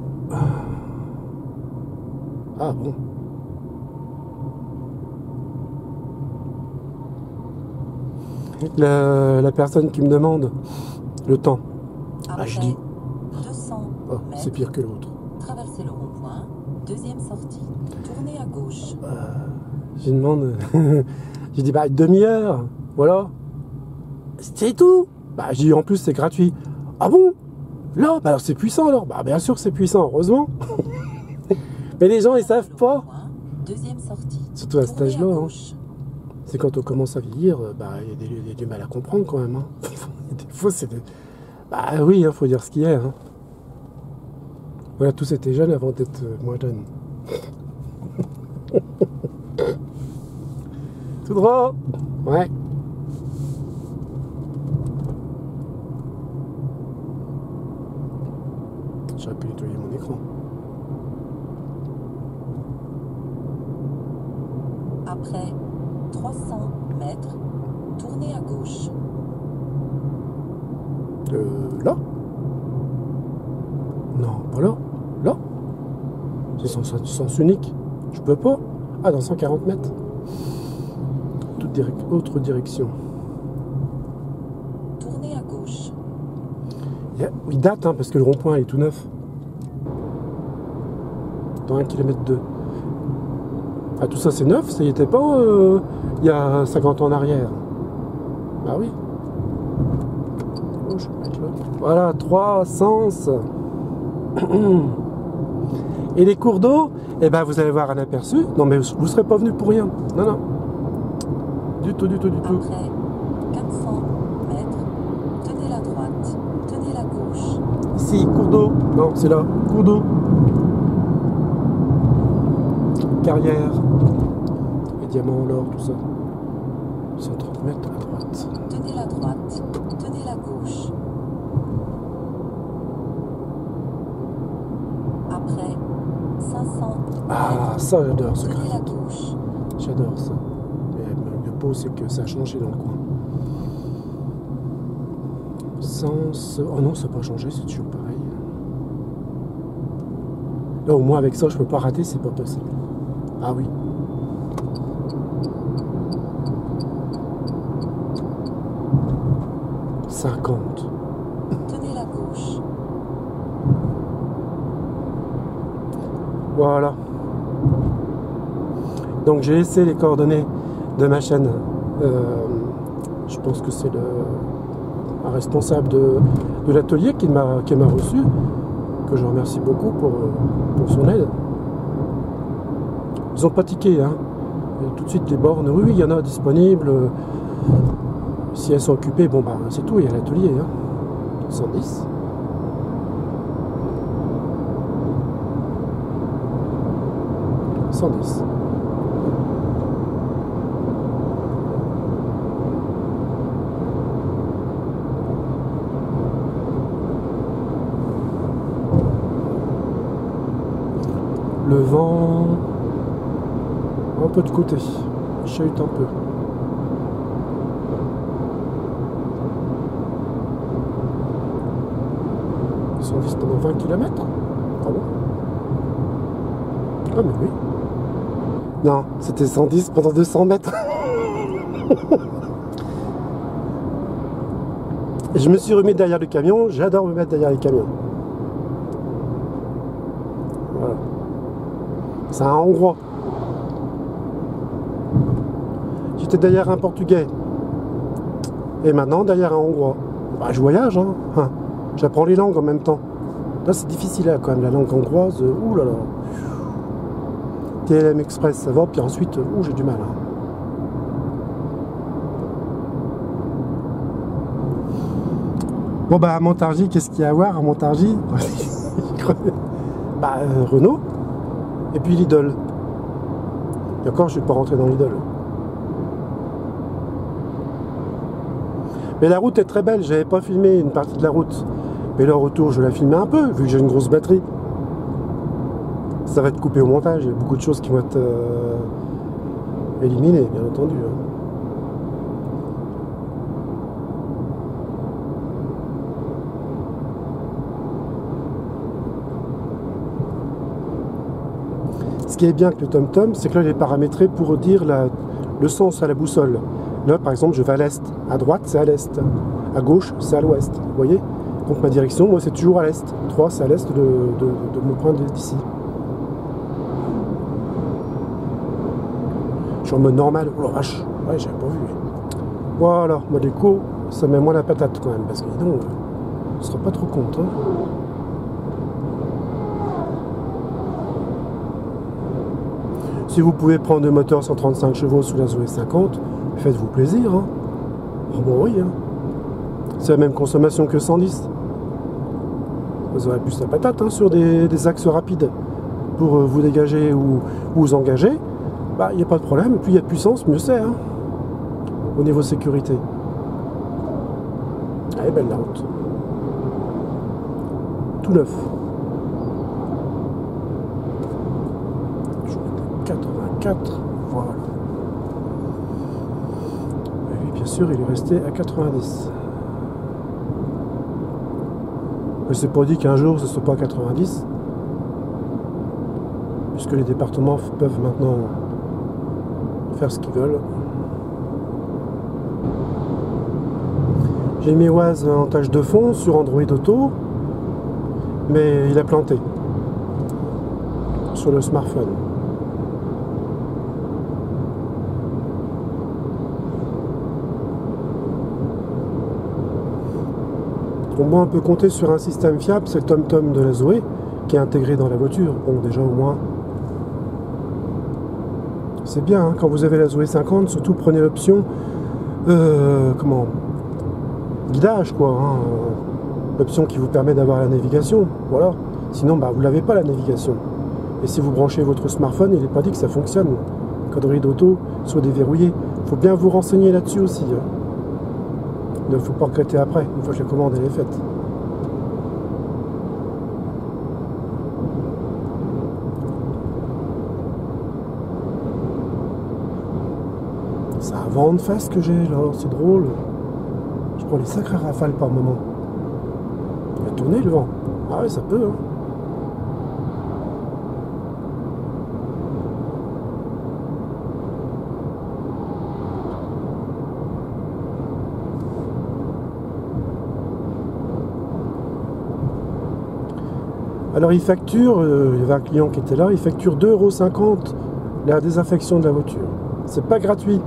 Ah bon. La personne qui me demande le temps. Après je dis... 200 Oh, mètres, c'est pire que l'autre. traversez le rond-point, 2e sortie. Tournez à gauche. Je demande... J'ai dit, bah, une demi-heure. Voilà. C'est tout. Bah, j'ai dit, en plus, c'est gratuit. Ah bon? Là, bah alors c'est puissant alors. Bah, bien sûr, c'est puissant, heureusement. Mais les gens, ils savent pas. 2e sortie. Surtout à cet Tournez âge-là, hein. gauche. C'est quand on commence à vieillir, bah, il y a du mal à comprendre quand même. Hein. Des fois, c'est... Bah oui, faut dire ce qu'il y a. Hein. Voilà, tous étaient jeunes avant d'être moins jeunes. Tout droit. Ouais. J'aurais pu nettoyer mon écran. Après 300 mètres, tournez à gauche. Là? Non, pas là. Là? C'est sens unique. Je peux pas. Ah, dans 140 mètres. Autre direction. Tournez à gauche. Il date, hein, parce que le rond-point est tout neuf. Dans 1 km 2. Ah, tout ça c'est neuf, ça y était pas il y a 50 ans en arrière. Ah oui. Oh, je vais mettre là. Voilà, 3 sens. Et les cours d'eau, eh ben vous allez voir un aperçu. Non mais vous ne serez pas venu pour rien. Non, non. Du tout, du tout, du tout. Après 400 mètres, tenez la droite, tenez la gauche. Ici, cours d'eau. Non, c'est là. Cours d'eau. Carrière. Les diamants, l'or, tout ça. 130 mètres à droite. Tenez la droite, tenez la gauche. Après 500 Ah, ça j'adore ce tenez la graphique. gauche. J'adore ça. Mais le pot, c'est que ça a changé dans le coin. Sens... Oh non, ça n'a pas changé, c'est toujours pareil. Là, au moins, avec ça, je peux pas rater, c'est pas possible. Ah oui. « 50. Tenez la gauche. Voilà. Donc j'ai laissé les coordonnées de ma chaîne. Je pense que c'est un responsable de l'atelier qui m'a reçu, que je remercie beaucoup pour son aide. Ils n'ont pas tiqué, hein. Et tout de suite les bornes, oui, il y en a disponibles. Si elles sont occupées, bon bah c'est tout, il y a l'atelier. Hein. 110. vent un peu de côté. Je chahute un peu. Ils sont 10 pendant 20 km. Ah bon? Ah mais oui. Non, c'était 110 pendant 200 mètres. Et je me suis remis derrière le camion. J'adore me mettre derrière les camions. Voilà. C'est un Hongrois. J'étais derrière un Portugais. Et maintenant derrière un Hongrois. Bah, je voyage, hein. J'apprends les langues en même temps. Là, c'est difficile, là, quand même, la langue hongroise. Ouh là là. TLM Express, ça va. Puis ensuite, j'ai du mal. Hein. Bon, bah, à Montargis, qu'est-ce qu'il y a à voir à Montargis? Bah, Renault. Et puis Lidl. Et encore, je ne suis pas rentré dans Lidl. Mais la route est très belle. J'avais pas filmé une partie de la route. Mais le retour, je la filmais un peu, vu que j'ai une grosse batterie. Ça va être coupé au montage. Il y a beaucoup de choses qui vont être éliminées, bien entendu. Hein. Ce qui est bien avec le TomTom, c'est que là, il est paramétré pour dire le sens à la boussole. Là, par exemple, je vais à l'est. À droite, c'est à l'est. À gauche, c'est à l'ouest. Vous voyez? Donc ma direction, moi, c'est toujours à l'est. 3, c'est à l'est de mon point d'ici. Je suis en mode normal. Oh la vache. Ouais, j'avais pas vu. Voilà. Mode éco, ça met moins la patate quand même. Parce que sinon, on ne sera pas trop compte. Hein. Si vous pouvez prendre des moteurs 135 chevaux sous la Zoé 50, faites-vous plaisir. Hein. Oh bon, oui. Hein. C'est la même consommation que 110. Vous aurez plus la patate hein, sur des axes rapides pour vous dégager ou vous engager. Bah, il n'y a pas de problème. Plus il y a de puissance, mieux c'est. Hein, au niveau sécurité. Elle est belle la route. Tout neuf. 84, voilà. Et lui, bien sûr, il est resté à 90. Mais c'est pas dit qu'un jour ce ne soit pas 90, puisque les départements peuvent maintenant faire ce qu'ils veulent. J'ai mis Waze en tâche de fond sur Android Auto, mais il a planté sur le smartphone. Au moins on peut compter sur un système fiable, c'est le TomTom de la Zoé qui est intégré dans la voiture. Bon, déjà au moins c'est bien hein, quand vous avez la Zoé 50, surtout prenez l'option guidage quoi, hein, l'option qui vous permet d'avoir la navigation. Voilà. Sinon bah, vous n'avez pas la navigation. Et si vous branchez votre smartphone, il n'est pas dit que ça fonctionne. Qu'Android Auto soit déverrouillé. Il faut bien vous renseigner là-dessus aussi. Hein. Il ne faut pas regretter après, une fois que la commande elle est faite. C'est un vent de face que j'ai là, c'est drôle. Je prends les sacrées rafales par moment. Il va tourner le vent. Ah ouais, ça peut. Hein. Alors il facture, il y avait un client qui était là, il facture 2,50 € la désinfection de la voiture. C'est pas gratuit.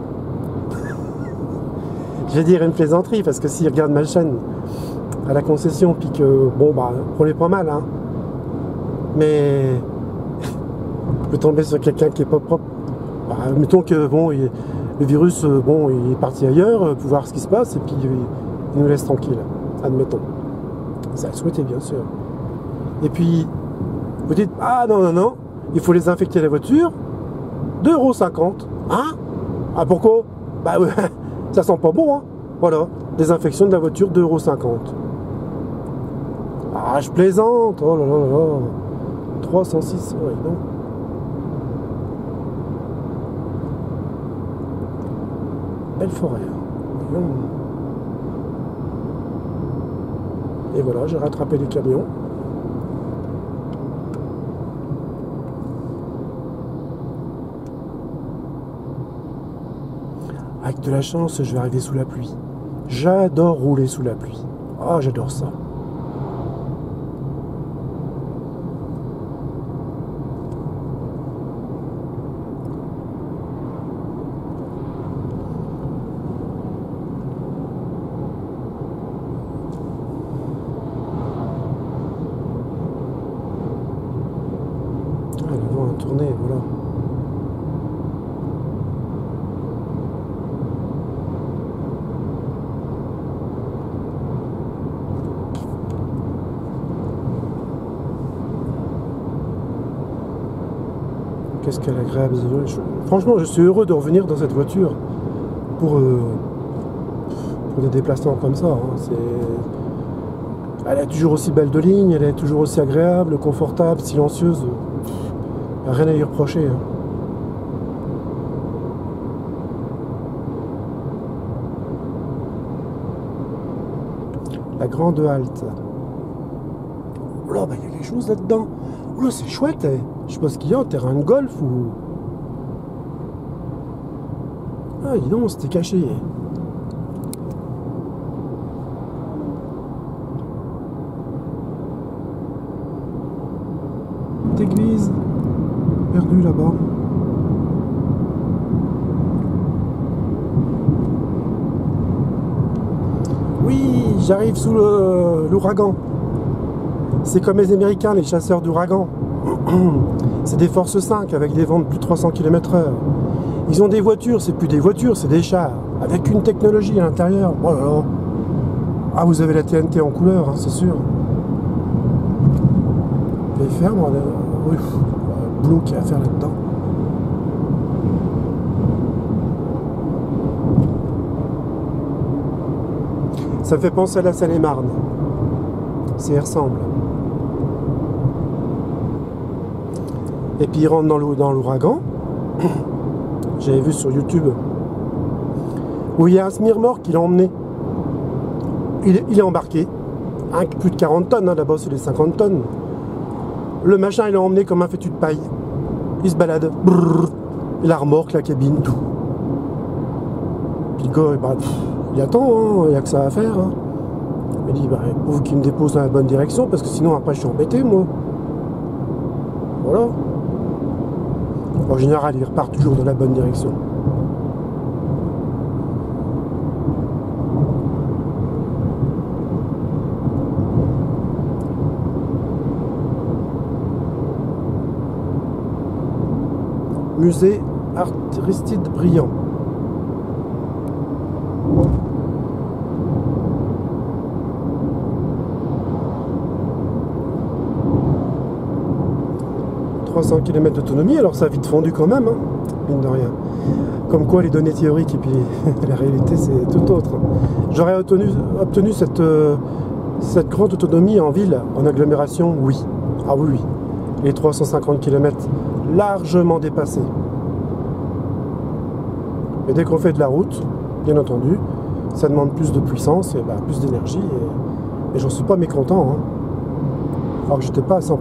Je vais dire une plaisanterie, parce que s'il regarde ma chaîne à la concession, puis que, bon, bah, on est pas mal, hein. Mais, on peut tomber sur quelqu'un qui est pas propre. Bah, mettons que, bon, le virus, bon, il est parti ailleurs, pour voir ce qui se passe, et puis il nous laisse tranquille, admettons. Ça a souhaité, bien sûr. Et puis, vous dites, ah non, non, non, il faut désinfecter la voiture, 2,50 €. Hein? Ah pourquoi? Bah ouais, ça sent pas bon, hein. Voilà, désinfection de la voiture, 2,50 €. Ah, je plaisante, oh là là là là. 306, ouais, non. belle forêt. Hein. Et voilà, j'ai rattrapé les camions. Avec de la chance, je vais arriver sous la pluie. J'adore rouler sous la pluie. Ah, j'adore ça. Ah, le vent a tourné, voilà. Qu'est-ce qu'elle est agréable. Franchement, je suis heureux de revenir dans cette voiture pour des déplacements comme ça. Hein. Elle est toujours aussi belle de ligne, elle est toujours aussi agréable, confortable, silencieuse. Il n'y a rien à y reprocher. Hein. La grande halte. Oh là, bah, il y a quelque chose là-dedans. Oh là, c'est chouette. Hein. Je sais pas ce qu'il y a, un terrain de golf ou... Ah, dis donc, c'était caché. Église perdue là-bas. Oui, j'arrive sous l'ouragan. C'est comme les Américains, les chasseurs d'ouragan. C'est des forces 5 avec des vents de plus de 300 km/h. Ils ont des voitures, c'est plus des voitures, c'est des chars. Avec une technologie à l'intérieur. Oh là là. Ah, vous avez la TNT en couleur, hein, c'est sûr. Les fermes, oui, boulot qu'il y a à faire là-dedans. Ça me fait penser à la Seine-et-Marne. Ça y ressemble. Et puis il rentre dans l'ouragan. J'avais vu sur YouTube où il y a un semi-remorque qui l'a emmené. Il est embarqué. Hein, plus de 40 tonnes, hein, là-bas c'est les 50 tonnes. Le machin il l'a emmené comme un fétu de paille. Il se balade. Brrr, la remorque, la cabine, tout. Puis le gars, bah, il attend, hein, il n'y a que ça à faire. Hein. Il dit, bah, pour qu'il me dépose dans la bonne direction, parce que sinon après je suis embêté, moi. Voilà. En général, il repart toujours dans la bonne direction. Musée Aristide Briand. « 300 km d'autonomie, alors ça a vite fondu quand même, hein, mine de rien. Comme quoi les données théoriques et puis la réalité c'est tout autre. J'aurais obtenu cette grande autonomie en ville, en agglomération, oui. Ah oui, oui. Les 350 km largement dépassés. Et dès qu'on fait de la route, bien entendu, ça demande plus de puissance et bah, plus d'énergie. Et j'en suis pas mécontent. Hein. Alors que j'étais pas à 100%.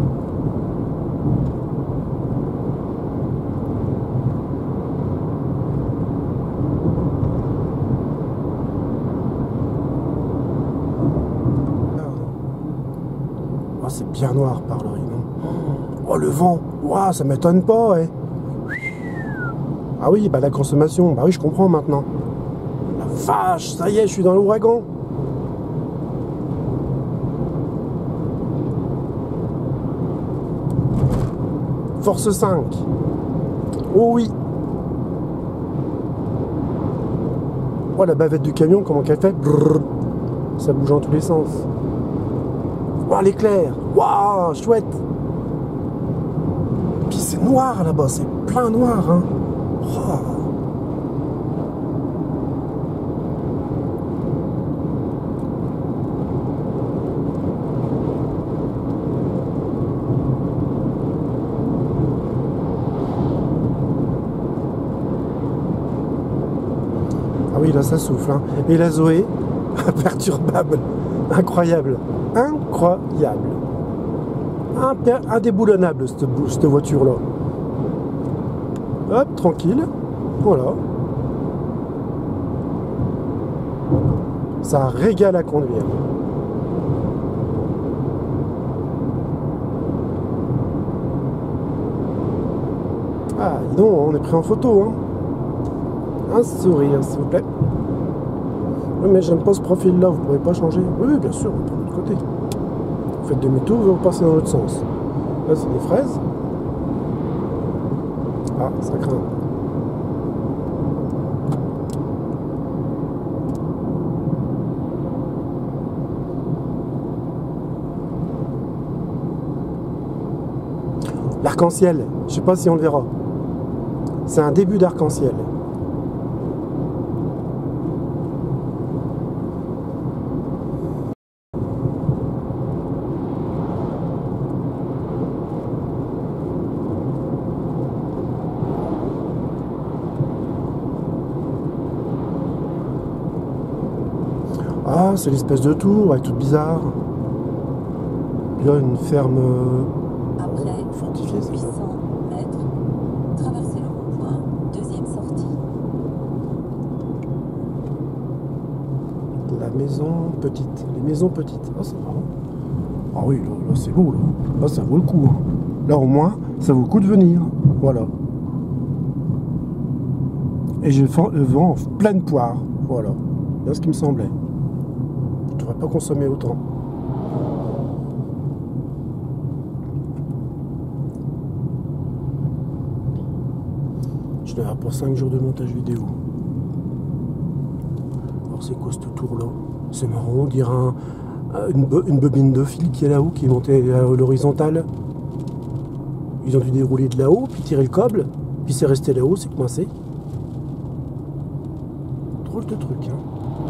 Oh, c'est bien noir par là. Oh, le vent, wow, ça m'étonne pas. Hein. Ah oui, bah la consommation, bah oui, je comprends maintenant. La vache, ça y est, je suis dans l'ouragan. Force 5. Oh oui. Oh, la bavette du camion, comment qu'elle fait? Brrr. Ça bouge en tous les sens. Oh, l'éclair. Waouh, chouette. Puis c'est noir là-bas, c'est plein noir. Hein. Oh. oui, là ça souffle. Hein. Et la Zoé, imperturbable. Incroyable. Incroyable. Indéboulonnable cette voiture-là. Hop, tranquille. Voilà. Ça régale à conduire. Ah, dis donc, on est pris en photo, hein. Un sourire, s'il vous plaît. Oui, mais j'aime pas ce profil-là, vous pouvez pas changer. Oui, bien sûr, de l'autre côté. Vous faites demi-tour, vous repassez dans l'autre sens. Là, c'est des fraises. Ah, ça craint. L'arc-en-ciel, je sais pas si on le verra. C'est un début d'arc-en-ciel. Ah, c'est l'espèce de tour, elle est toute bizarre. Puis là, une ferme Après fortifiée, c'est ça. 800 mètres, traversez le rond-point, deuxième sortie. La maison petite. Les maisons petites. Ah, c'est marrant. Ah oui, là c'est beau, là. Là, ça vaut le coup. Hein. Là, au moins, ça vaut le coup de venir. Voilà. Et j'ai le vent en pleine poire. Voilà. Là, ce qui me semblait. Je ne devrais pas consommer autant. Je l'ai pour 5 jours de montage vidéo. Alors c'est quoi ce tour-là? C'est marrant, on dirait une bobine de fil qui est là-haut, qui est montée à l'horizontale. Ils ont dû dérouler de là-haut, puis tirer le câble, puis c'est resté là-haut, c'est coincé. Drôle de truc, hein.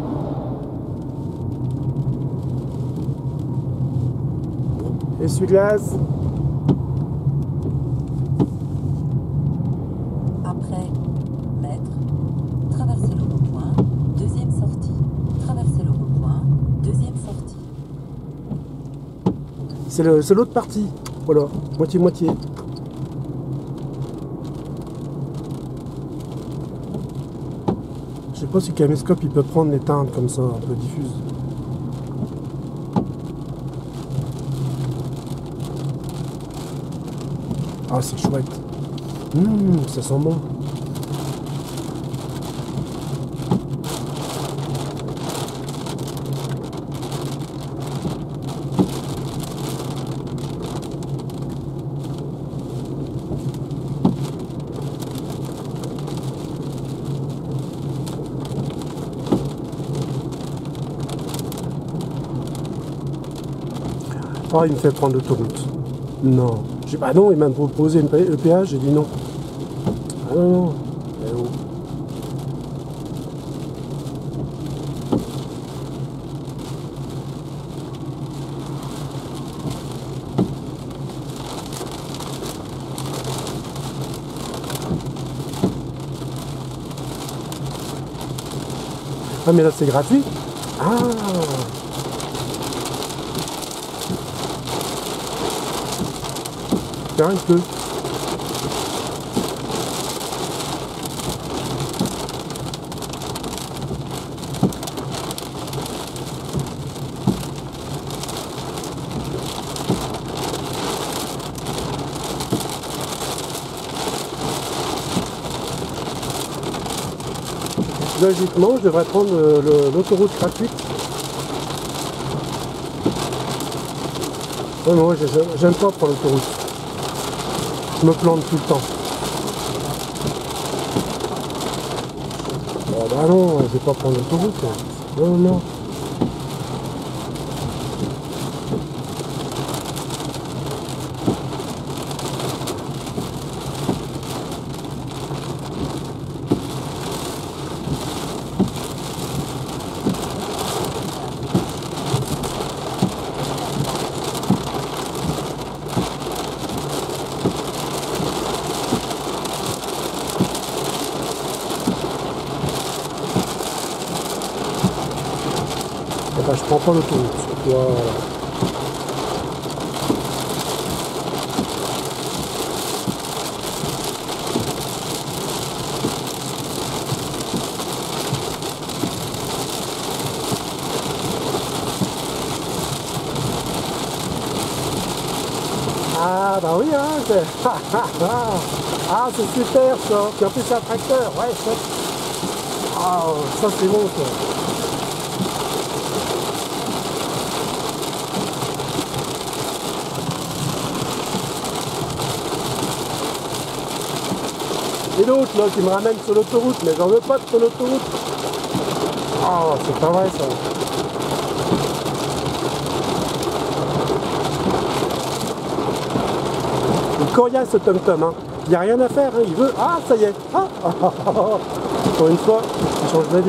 Bon. Essuie-glace. Après mètres, traversez le rond-point, deuxième sortie. Traversez le rond-point, deuxième sortie. C'est l'autre partie. Voilà, moitié-moitié. Je sais pas si le caméscope il peut prendre les teintes comme ça, un peu diffuses. Ah, c'est chouette. Ça sent bon. Oh, il me fait prendre l'autoroute. Non. Ah non, il m'a proposé le péage, j'ai dit non. Ah non, non. Eh oh. Ah mais là c'est gratuit. Ah. Tiens, il pleut. Logiquement, je devrais prendre l'autoroute gratuite. Non, moi, j'aime pas prendre l'autoroute. Je me plante tout le temps. Oh, bah non, je vais pas prendre l'autoroute. Non, non. Enfin, je prends pas l'autoroute. Voilà. Ah bah oui, hein, ah c'est super ça. Puis en plus c'est un tracteur, ouais, ça. Ah, ça c'est bon ça. Et l'autre là qui me ramène sur l'autoroute, mais j'en veux pas de sur l'autoroute. Ah, c'est pas vrai ça. Il coriace ce tom-tom, hein. Il n'y a rien à faire, hein. Il veut. Ah, ça y est. Ah, Pour une fois, il change d'avis.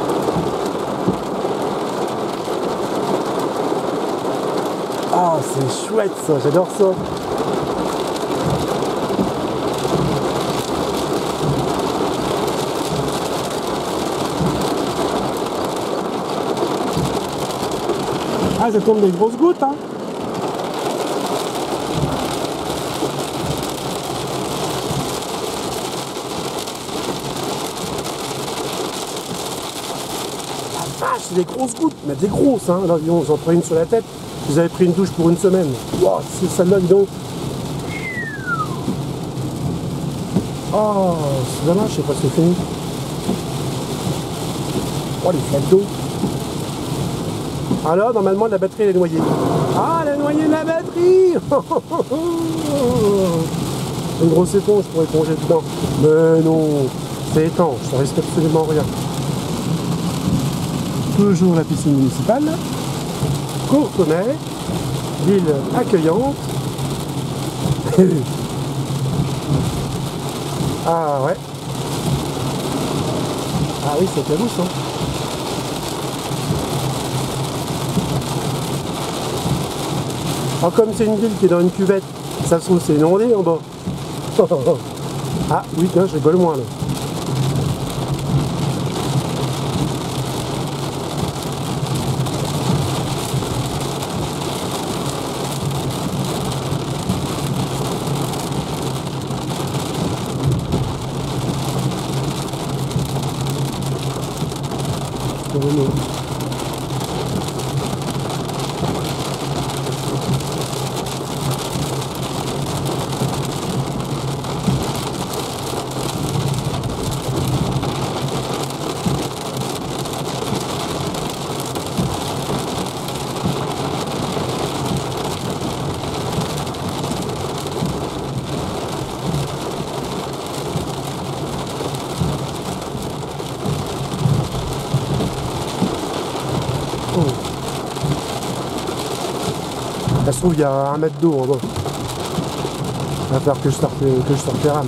Ah, c'est chouette ça, j'adore ça. Ah, ça tombe des grosses gouttes, hein. C'est des grosses gouttes, mais des grosses, hein. Là, disons, j'en prends une sur la tête. Vous avez pris une douche pour une semaine. Wow, c'est celle-là, dis donc. Oh, c'est dommage, c'est presque fini. Oh, les flaques d'eau. Alors, normalement, la batterie, elle est noyée. Ah, elle est noyée de la batterie. Une grosse éponge pour éponger dedans. Mais non, c'est étanche, ça risque absolument rien. Toujours la piscine municipale, Courtenay, ville accueillante. Ah ouais. Ah oui, c'est calous, hein. Alors comme c'est une ville qui est dans une cuvette, ça se trouve c'est inondé en bas. Ah oui, tiens, je rigole moins là. Ça se trouve, il y a 1 mètre d'eau en bas. Il va falloir que je sorte les rames.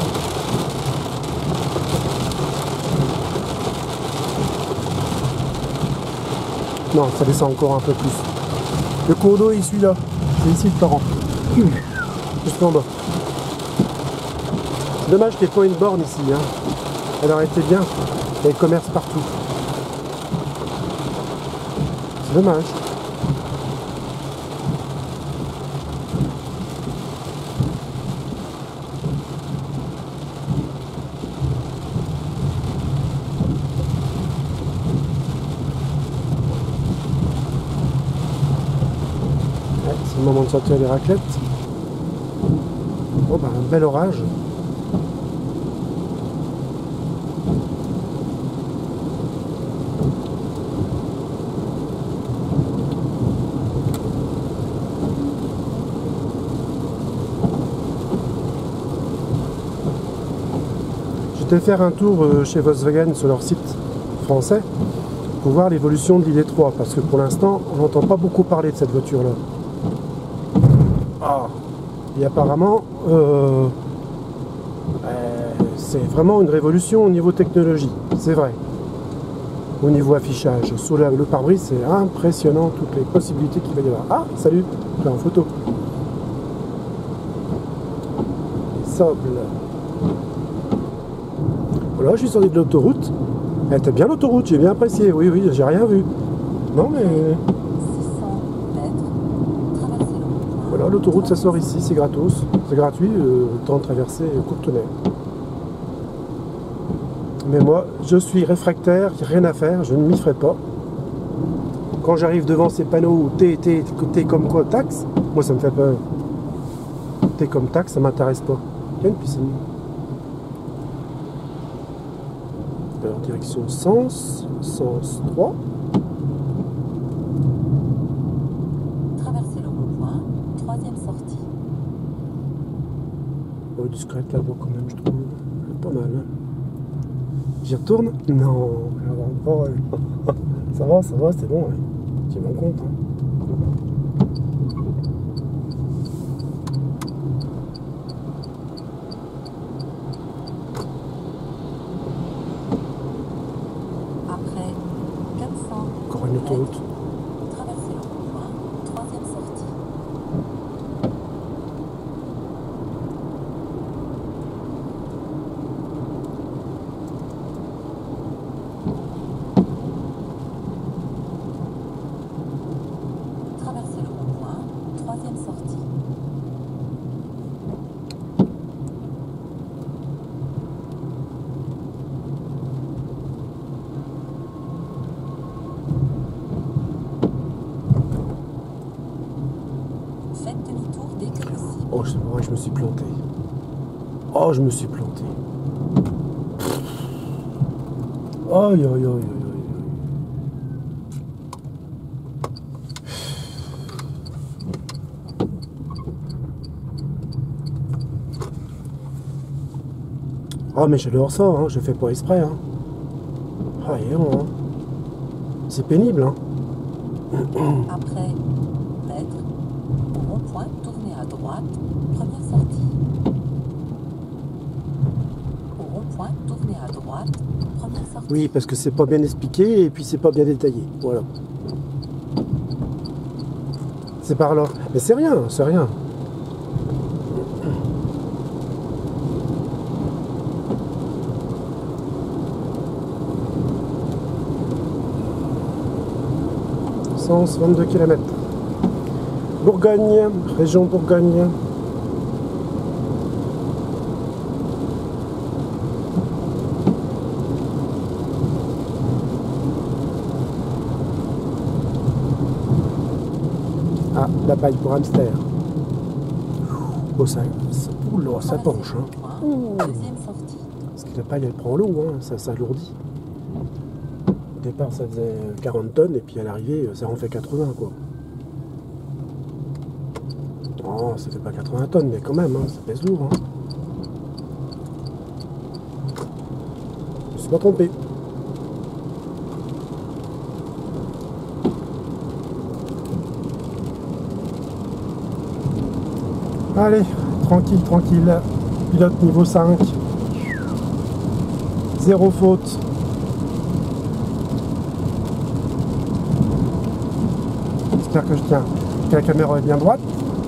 Non, ça descend encore un peu plus. Le cours d'eau, il suit là. C'est ici le torrent. Juste en bas. C'est dommage qu'il n'y ait pas une borne ici. Hein. Elle aurait été bien. Il y a des commerces partout. C'est dommage. C'est le moment de sortir les raclettes. Oh bah un bel orage. J'étais faire un tour chez Volkswagen sur leur site français pour voir l'évolution de l'ID3 parce que pour l'instant on n'entend pas beaucoup parler de cette voiture là. Ah. Et apparemment c'est vraiment une révolution au niveau technologie, c'est vrai. Au niveau affichage, sur le pare-brise c'est impressionnant toutes les possibilités qu'il va y avoir. Ah salut, là en photo. Soble. Voilà, je suis sorti de l'autoroute. Elle était bien l'autoroute, j'ai bien apprécié. Oui, oui, j'ai rien vu. Non mais 600 mètres, traversez le rond-point. voilà, l'autoroute ça sort ici, c'est gratos, c'est gratuit, le temps de traverser Courtenay. Mais moi, je suis réfractaire, il n'y a rien à faire, je ne m'y ferai pas. Quand j'arrive devant ces panneaux T comme quoi taxe, moi ça me fait peur. T comme taxe, ça m'intéresse pas. Il y a une piscine. Alors, direction sens 3. Traversez le rond-point, troisième sortie. Oh, discrète là-bas quand même, je trouve. Pas mal. Hein. J'y retourne? Non, ça va, c'est bon. Hein. J'ai mon compte. Hein. Après 400 Encore une autoroute. mètres, traversez le rond-point, troisième sortie. Traversez le rond-point, troisième sortie. Faites demi-tour dès que possible. Oh, c'est vrai, je me suis planté. Oh, je me suis planté. Aïe, aïe, aïe, aïe, aïe. Oh, mais j'adore ça, hein. Je fais pas exprès. Hein. Ah, et bon, hein. C'est pénible. Hein. Après mètres, au rond-point, tournez à droite, première sortie. Au rond-point, tournez à droite, première sortie. Oui, parce que c'est pas bien expliqué et puis c'est pas bien détaillé. Voilà. C'est par là. Mais c'est rien, c'est rien. Sens 22 km. Bourgogne, région Bourgogne. Ah, la paille pour hamster. Oh, ça penche. Hein. Deuxième sortie. Parce que la paille, elle prend l'eau, hein, ça alourdit. Au départ, ça faisait 40 tonnes, et puis à l'arrivée, ça en fait 80, quoi. Oh, ça fait pas 80 tonnes, mais quand même, hein, ça pèse lourd. Hein. Je me suis pas trompé. Allez, tranquille, tranquille. Pilote niveau 5. Zéro faute. J'espère que je tiens. Que la caméra est bien droite.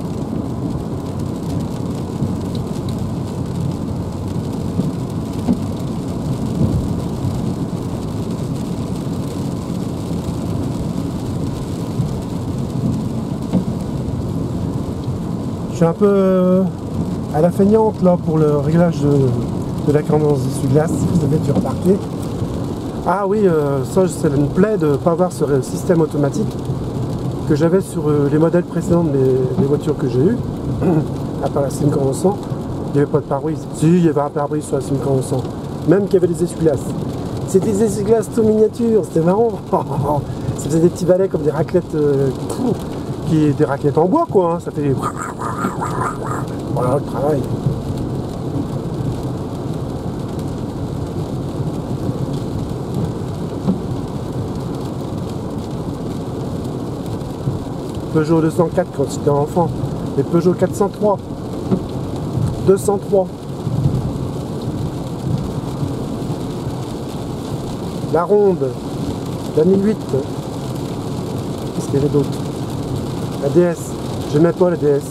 Je suis un peu à la feignante là pour le réglage de la cadence d'essuie-glace, vous avez dû remarquer. Ah oui, ça c'est une plaie de ne pas avoir ce système automatique que j'avais sur les modèles précédents des voitures que j'ai eues, à part la Simca 100, il n'y avait pas de pare-brise. Si, il y avait un pare-brise sur la Simca 100, même qu'il y avait des essuie-glaces. C'était des essuie-glaces tout miniatures, c'était marrant. Ça faisait des petits balais comme des raclettes, des raclettes en bois quoi, hein. Ça fait... Voilà le travail. Peugeot 204 quand j'étais enfant, les Peugeot 403, 203, la Ronde, la 1008, qu'est-ce qu'il y avait d'autre? La DS, j'aimais pas la DS.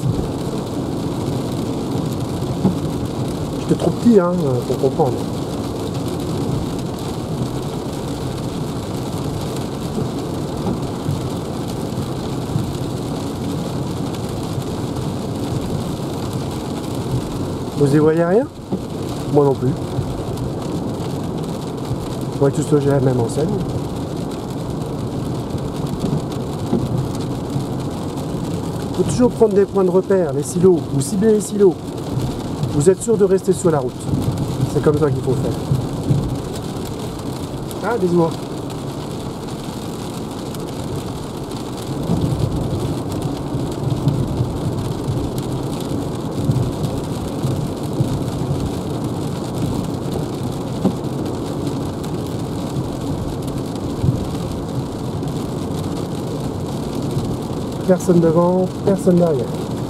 J'étais trop petit hein, pour comprendre. Vous y voyez rien? Moi non plus. On va tous loger à la même enseigne. Il faut toujours prendre des points de repère, les silos. Vous ciblez les silos. Vous êtes sûr de rester sur la route. C'est comme ça qu'il faut faire. Ah, des oies. Personne devant, personne derrière.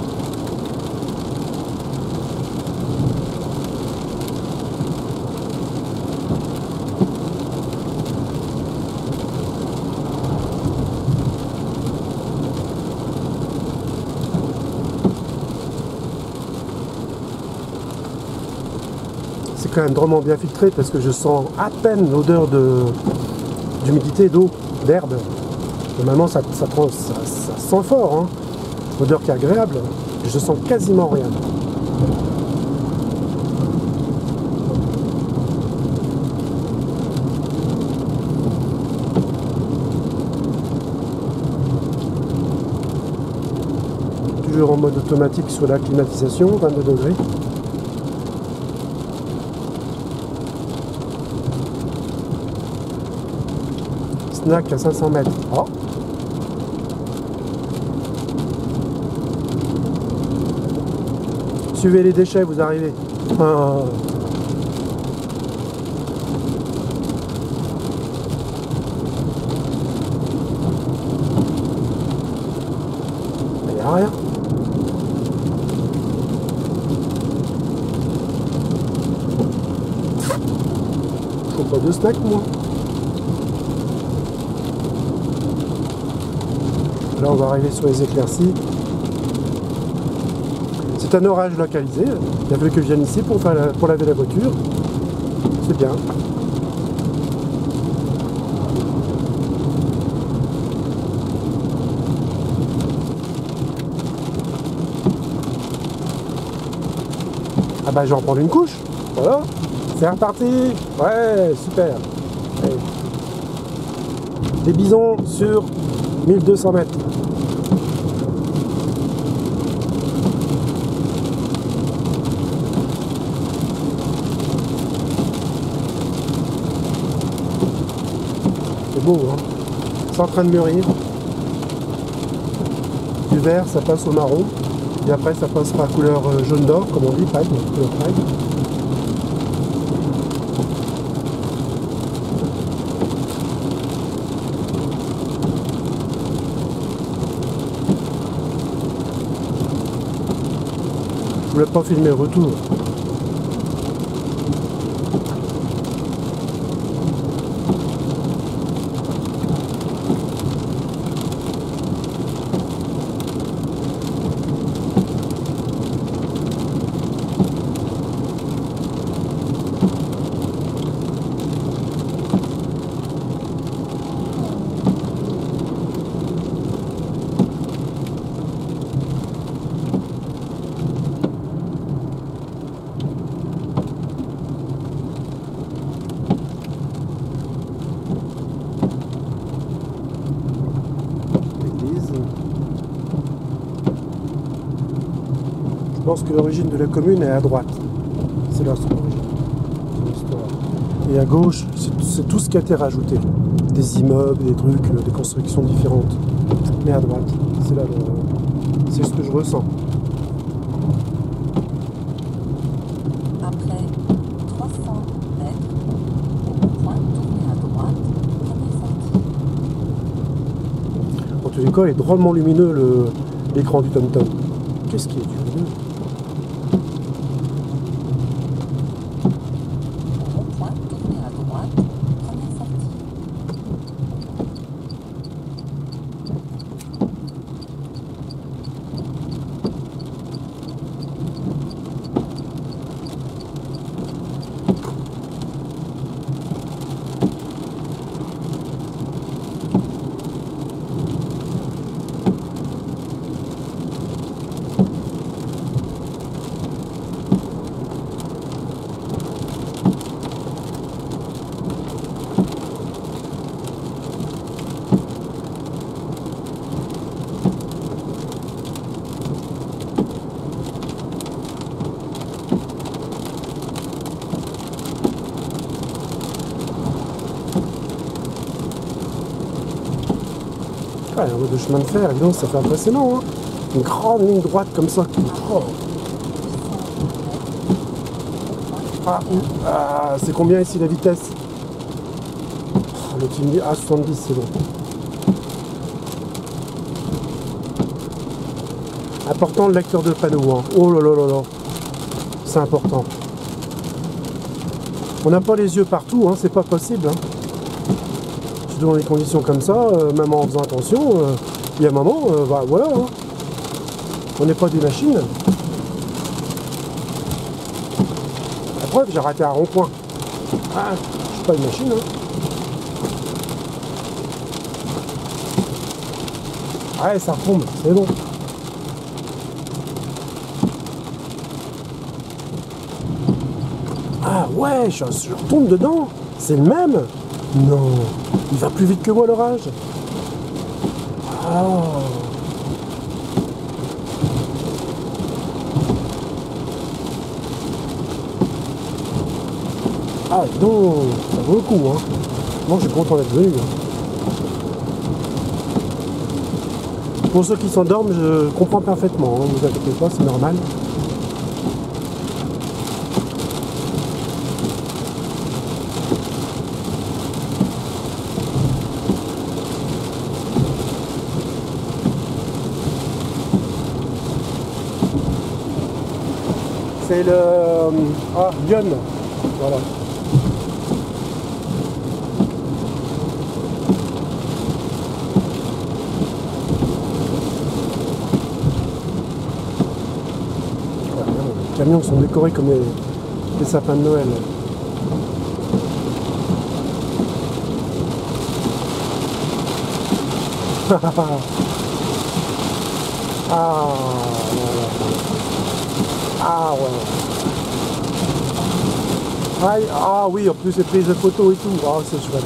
C'est quand même drôlement bien filtré parce que je sens à peine l'odeur d'humidité, d'eau, d'herbe. Normalement ça sent fort, hein. Odeur qui est agréable. Je sens quasiment rien. Toujours en mode automatique sur la climatisation, 22 degrés. Snack à 500 mètres. Oh. Suivez les déchets, vous arrivez. Ah. Il n'y a rien. Faut pas de snack, moi. Là, on va arriver sur les éclaircies. C'est un orage localisé. Il a fallu que je vienne ici pour laver la voiture. C'est bien. Ah bah, je vais en prendre une couche. Voilà. C'est reparti. Ouais, super. Allez. Des bisons sur 1200 mètres. C'est beau, hein. C'est en train de mûrir. Du vert, ça passe au marron. Et après, ça passera à couleur jaune d'or, comme on dit, paille, couleur paille. Je voulais pas filmer le retour. Je pense que l'origine de la commune est à droite. C'est là son origine, son histoire. Et à gauche, c'est tout ce qui a été rajouté. Des immeubles, des trucs, des constructions différentes. Mais à droite, c'est là c'est ce que je ressens. Après 300 mètres, au point, tournez à droite, première sortie. En tous les cas, il est drôlement lumineux l'écran du TomTom. Qu'est-ce qui est lumineux? Au point, tournez à droite, première sortie. Ouais, la route de chemin de fer, donc ça fait impressionnant, hein. Une grande ligne droite comme ça qui... Oh. Ah, c'est combien ici la vitesse? Oh, le team dit 70, c'est bon. Important le lecteur de panneaux, hein. Oh là là là là. C'est important. On n'a pas les yeux partout, hein, c'est pas possible. Hein. Dans les conditions comme ça, même en faisant attention, il y a un moment, bah, voilà. Hein. On n'est pas des machines. La preuve, j'ai raté un rond-point. Ah, je suis pas une machine. Hein. Ouais, ça retombe, c'est bon. Ah ouais, je retombe dedans. C'est le même. Non, il va plus vite que moi l'orage. Ah. Ah donc, ça vaut le coup, hein. Moi, je suis content d'être venu. Hein. Pour ceux qui s'endorment, je comprends parfaitement. Hein. Vous inquiétez pas, c'est normal. C'est le... Ah, Lyon. Voilà. Les camions sont décorés comme les sapins de Noël. Ah, ah ouais. Ah oui, en plus c'est prise de photos et tout. Ah, c'est chouette.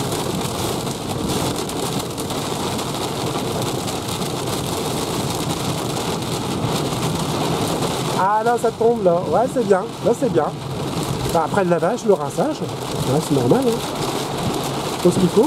Ah là, ça tombe là. Ouais, c'est bien. Là, c'est bien. Enfin, après le lavage, le rinçage. Ouais, c'est normal. Hein. Faut ce qu'il faut.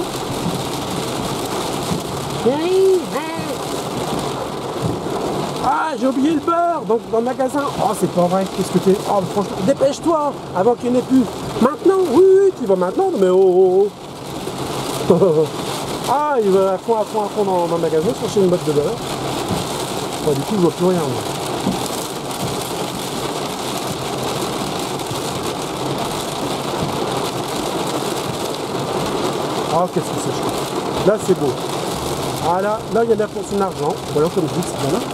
Ah, j'ai oublié le beurre donc dans le magasin. Oh, c'est pas vrai. Qu'est-ce que t'es... Oh, franchement, dépêche-toi avant qu'il n'y en ait plus. Maintenant, oui, tu vas maintenant. Mais oh, oh. Ah, il va à fond dans le magasin chercher une botte de beurre. Oh, du coup, je vois plus rien. Moi. Oh, qu'est-ce que c'est chouette. Là, c'est beau. Ah, là, il y en a pour son argent. Voilà, comme je dis, c'est bien là.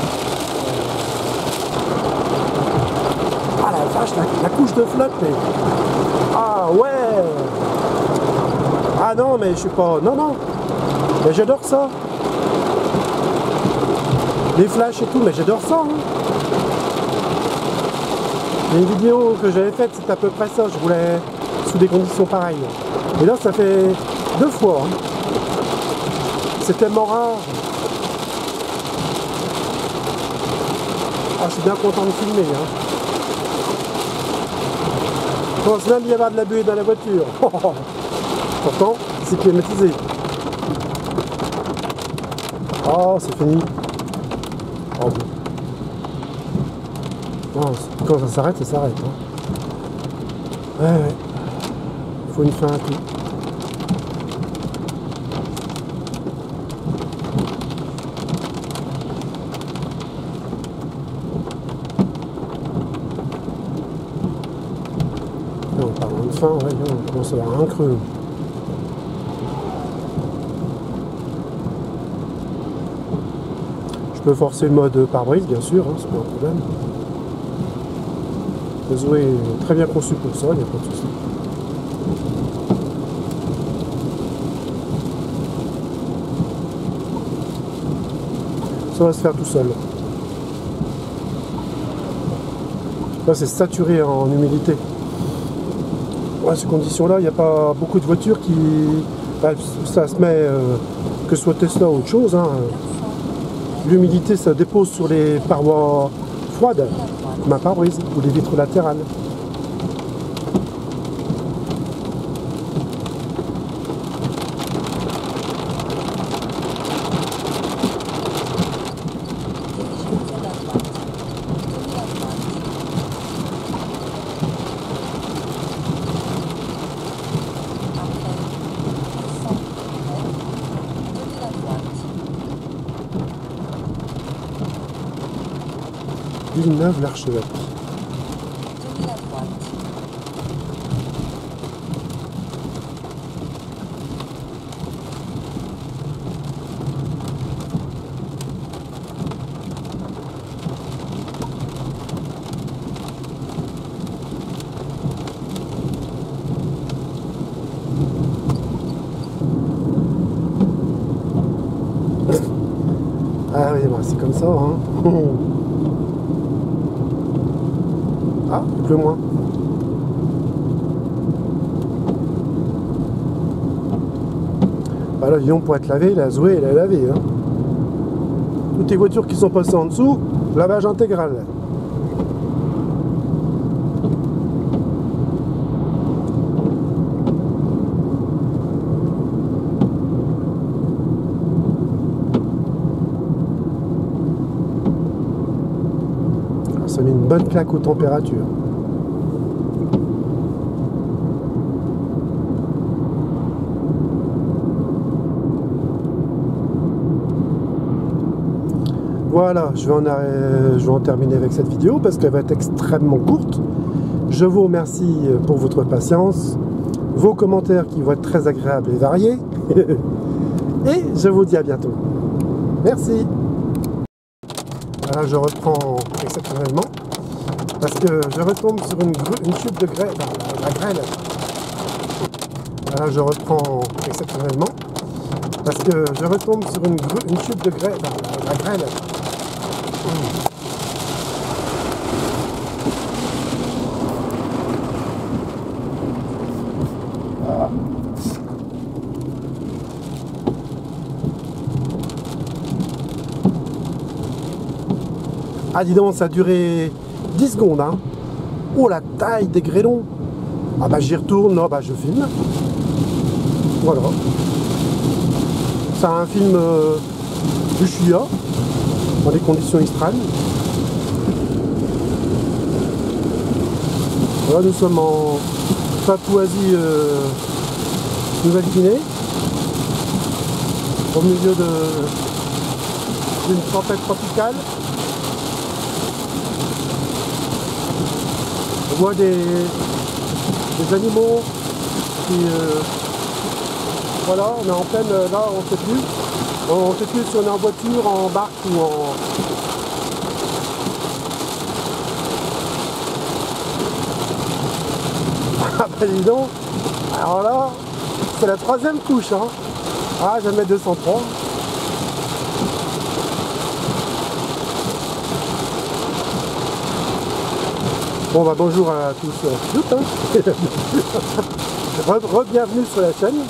Ah, la vache, la couche de flotte, mais... Ah, ouais. Ah, non, mais je suis pas... Non, non. Mais j'adore ça. Les flashs et tout, mais j'adore ça. Hein. Il y a une vidéo que j'avais faite, c'était à peu près ça. Je voulais sous des conditions pareilles. Et là, ça fait 2 fois. Hein. C'est tellement rare. Ah, je suis bien content de filmer. Hein. Je pense même y avoir de la buée dans la voiture. Pourtant, c'est climatisé. Oh, c'est fini. Oh, bon. Non, quand ça s'arrête, ça s'arrête. Hein. Ouais. Il faut une fin à tout. Et en parlant de fin, ouais, on commence à avoir un creux. Je peux forcer le mode pare-brise, bien sûr, hein, c'est pas un problème. Le Zoé est très bien conçu pour ça, il n'y a pas de souci. Ça va se faire tout seul. Là, c'est saturé en humidité. À ces conditions-là, il n'y a pas beaucoup de voitures qui... Bah, ça se met, que ce soit Tesla ou autre chose, hein. L'humidité, ça dépose sur les parois froides, comme un pare-brise, ou les vitres latérales. Villeneuve-l'Archevêque. Tournez à droite. Ah oui, bah, c'est comme ça, hein. Ah, il pleut moins. Bah, l'avion pour être lavé, la Zoé, elle est lavée, hein. Toutes les voitures qui sont passées en dessous, lavage intégral. Ça met une bonne claque aux températures. Voilà, je vais en terminer avec cette vidéo parce qu'elle va être extrêmement courte. Je vous remercie pour votre patience, vos commentaires qui vont être très agréables et variés. Et je vous dis à bientôt. Merci. Voilà, je reprends exceptionnellement parce que je retombe sur une chute de grêle, la grêle. Voilà, je reprends exceptionnellement parce que je retombe sur une chute de grêle, la grêle. Ah dis donc, ça a duré 10 secondes, hein. Oh la taille des grêlons. Ah bah j'y retourne, non bah je filme. Voilà. C'est un film du Chuya, dans des conditions extrêmes. Voilà, nous sommes en Papouasie Nouvelle-Guinée, au milieu d'une tempête tropicale. On voit des animaux qui... voilà, on est en pleine... Là, on ne sait plus. On ne sait plus si on est en voiture, en barque ou en... Ah bah dis donc. Alors là, c'est la 3e couche, hein. Ah, je vais mettre 203. Bon bah bonjour à tous et toutes, hein. Re-bienvenue sur la chaîne.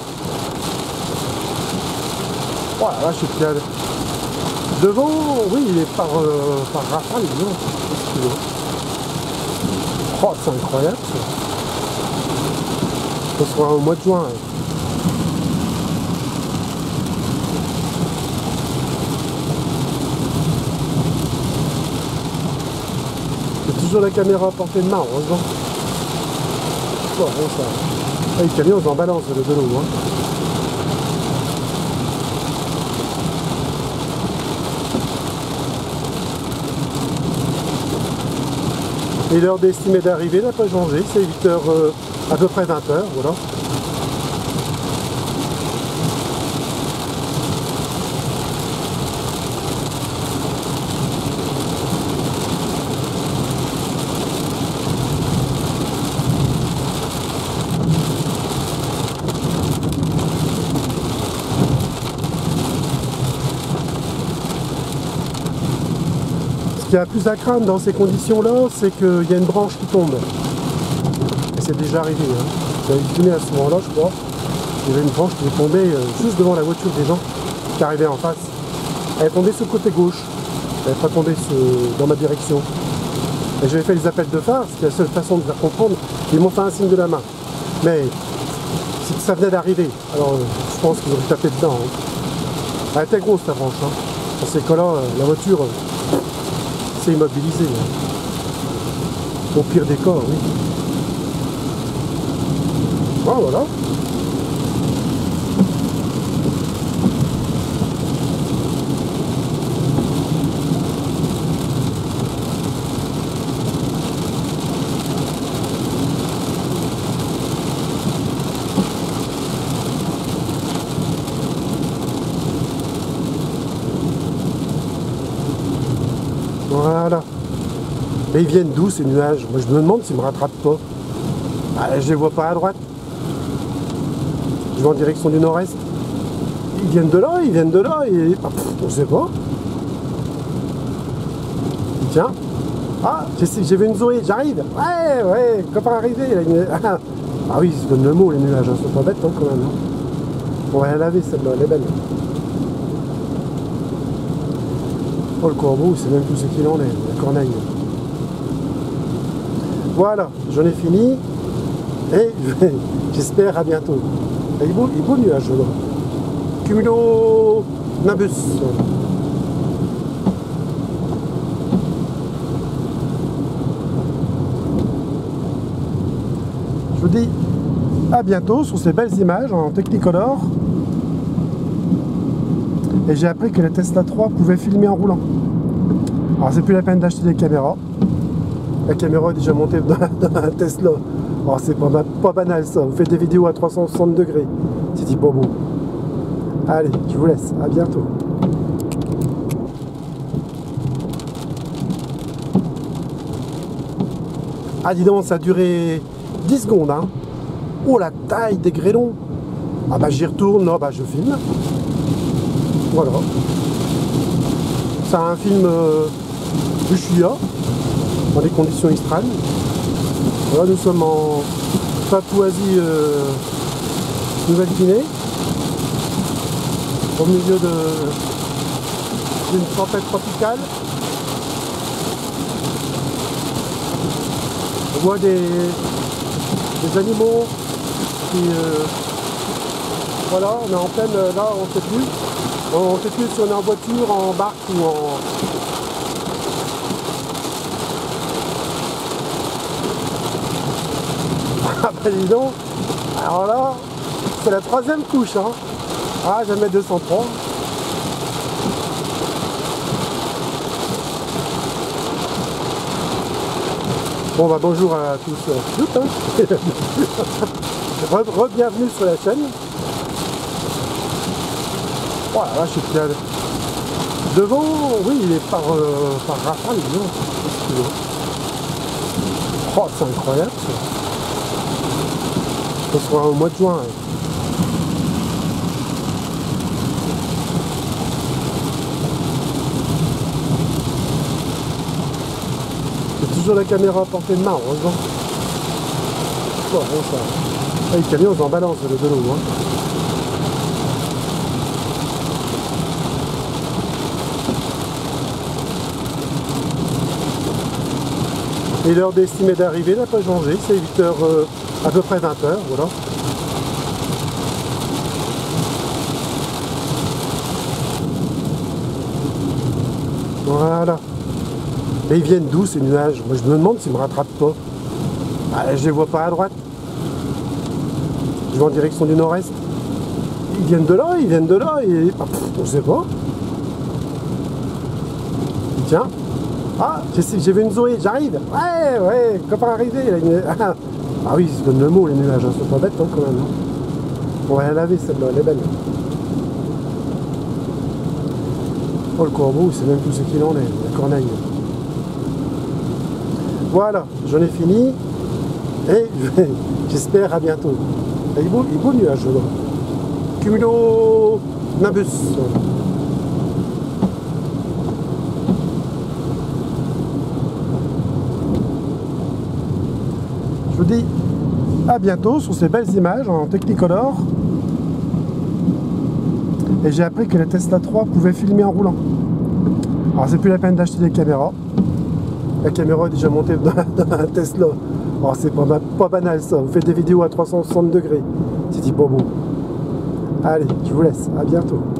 Voilà, là je suis bien. Devant, oui, il est par rafale, non. Oh, c'est incroyable ça. Ce sera au mois de juin. Toujours la caméra à portée de main, heureusement. Oh, bon, ça. Ah, les camions en balance le vélo, hein. Et l'heure estimée d'arrivée n'a pas changé, c'est 8h, à peu près 20h, voilà. Ce qu'il y a plus à craindre dans ces conditions-là, c'est qu'il y a une branche qui tombe. Et c'est déjà arrivé. Hein. J'avais filmé à ce moment-là, je crois. Il y avait une branche qui est tombée juste devant la voiture des gens qui arrivaient en face. Elle est tombée sur le côté gauche. Elle n'est pas tombée dans ma direction. Et j'avais fait les appels de phare, c'était la seule façon de faire comprendre. Ils m'ont fait un signe de la main. Mais ça venait d'arriver. Alors je pense qu'ils ont tapé dedans. Hein. Elle était grosse la branche. Hein. Dans ces cas-là, la voiture... c'est immobilisé. Hein. Au pire des cas, oui. Ah, voilà. Et ils viennent d'où ces nuages? Moi je me demande s'ils me rattrapent pas. Ah, je les vois pas à droite. Je vais en direction du nord-est. Ils viennent de là, ils viennent de là, et on sait pas. Tiens. Ah, j'ai vu une Zoé, j'arrive. Ouais, copain arrivé. Ah oui, ils se donnent le mot, les nuages, hein. Ils sont pas bêtes hein, quand même. Hein. On va la laver celle-là, elle est belle. Oh le corbeau, c'est même tout ce qu'il en est, la corneille. Voilà, j'en ai fini. Et j'espère à bientôt. Et il est beau le nuage là. Cumulo Nimbus. Je vous dis à bientôt sur ces belles images en Technicolor. Et j'ai appris que la Tesla 3 pouvait filmer en roulant. Alors c'est plus la peine d'acheter des caméras. La caméra est déjà montée dans la Tesla. Alors c'est pas banal ça. Vous faites des vidéos à 360 degrés. C'est dit bobo. Allez, je vous laisse. À bientôt. Ah dis donc, ça a duré 10 secondes. Hein. Oh la taille des grêlons. Ah bah j'y retourne. Non, bah je filme. Voilà. C'est un film Ushuaïa dans des conditions extrêmes. Là nous sommes en Papouasie Nouvelle-Guinée, au milieu d'une tempête tropicale. On voit des animaux qui voilà, on est en pleine, là on ne sait plus. On ne sait plus si on est en voiture, en barque ou en... Ah bah dis donc. Alors là, c'est la 3e couche. Hein. Ah, jamais 203. Bon bah bonjour à tous et toutes. Hein. Re-bienvenue sur la chaîne. Voilà, là je suis bien. Devant, oui, il est par rafale, non. Oh, c'est incroyable ça. On sera au mois de juin. Hein. C'est toujours la caméra à portée de main, heureusement. Oh, bon, ça. Ah, les camions en balance de l'eau. Hein. Et l'heure estimée d'arrivée n'a pas changé, c'est 8h, à peu près 20h, voilà. Voilà. Et ils viennent d'où ces nuages? Moi je me demande s'ils me rattrapent pas. Ah, je les vois pas à droite. Je vais en direction du nord-est. Ils viennent de là, ils viennent de là, et on sait pas. Tiens. Ah, j'ai vu une Zoé, j'arrive. Ouais, copain arrivé. Ah oui, ils se donnent le mot, les nuages, hein. Ils sont pas bêtes hein, quand même. Hein. On va la laver celle-là, elle est belle. Oh le corbeau, c'est même tout ce qu'il en est, la corneille. Voilà, j'en ai fini. Et j'espère à bientôt. Il est beau le nuage là. Cumulo Nimbus. Je vous dis à bientôt sur ces belles images en Technicolor. Et j'ai appris que la Tesla 3 pouvait filmer en roulant. Alors c'est plus la peine d'acheter des caméras. La caméra est déjà montée dans la Tesla. Alors c'est pas banal ça. Vous faites des vidéos à 360 degrés. C'est dit bobo. Allez, je vous laisse. À bientôt.